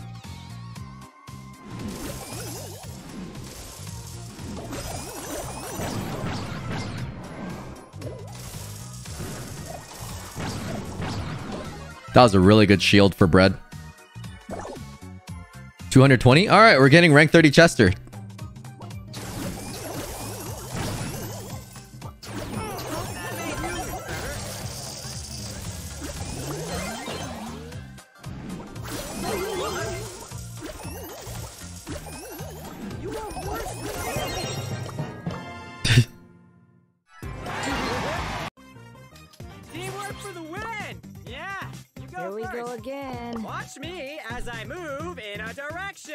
That was a really good shield for Bread. 220? Alright, we're getting rank 30 Chester. Flip for the win! Yeah, you go Here we first. go again. Watch me as I move in a direction.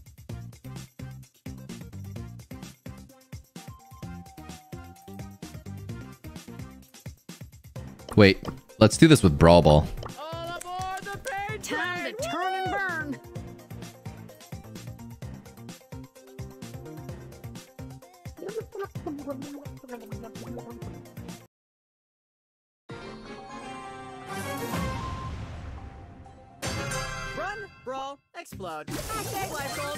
Wait, let's do this with Brawl Ball. All aboard the paint Time train! to turn and burn. Run, brawl, explode. Hashtag life goals.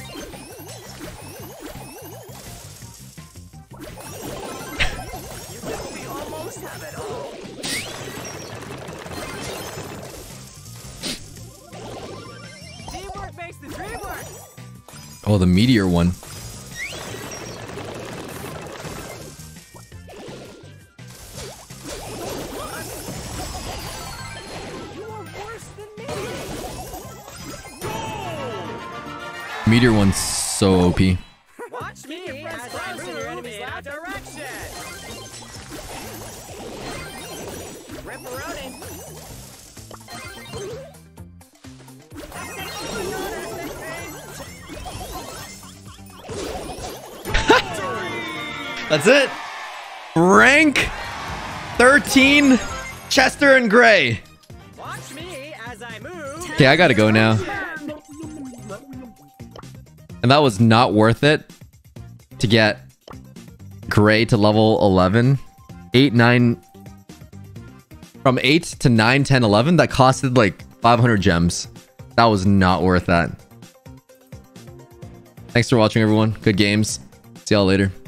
You think we almost have it all. Teamwork makes the dream work. Oh, the meteor one. You are worse than me. Meteor one's so OP. Watch me as I move in a direction. Ripperoni. That's it. Rank 13, Chester and Gray. Watch me as I move. Okay, I gotta go now. And that was not worth it to get Gray to level 11. 8, 9... From 8 to 9, 10, 11, that costed like 500 gems. That was not worth that. Thanks for watching, everyone. Good games. See y'all later.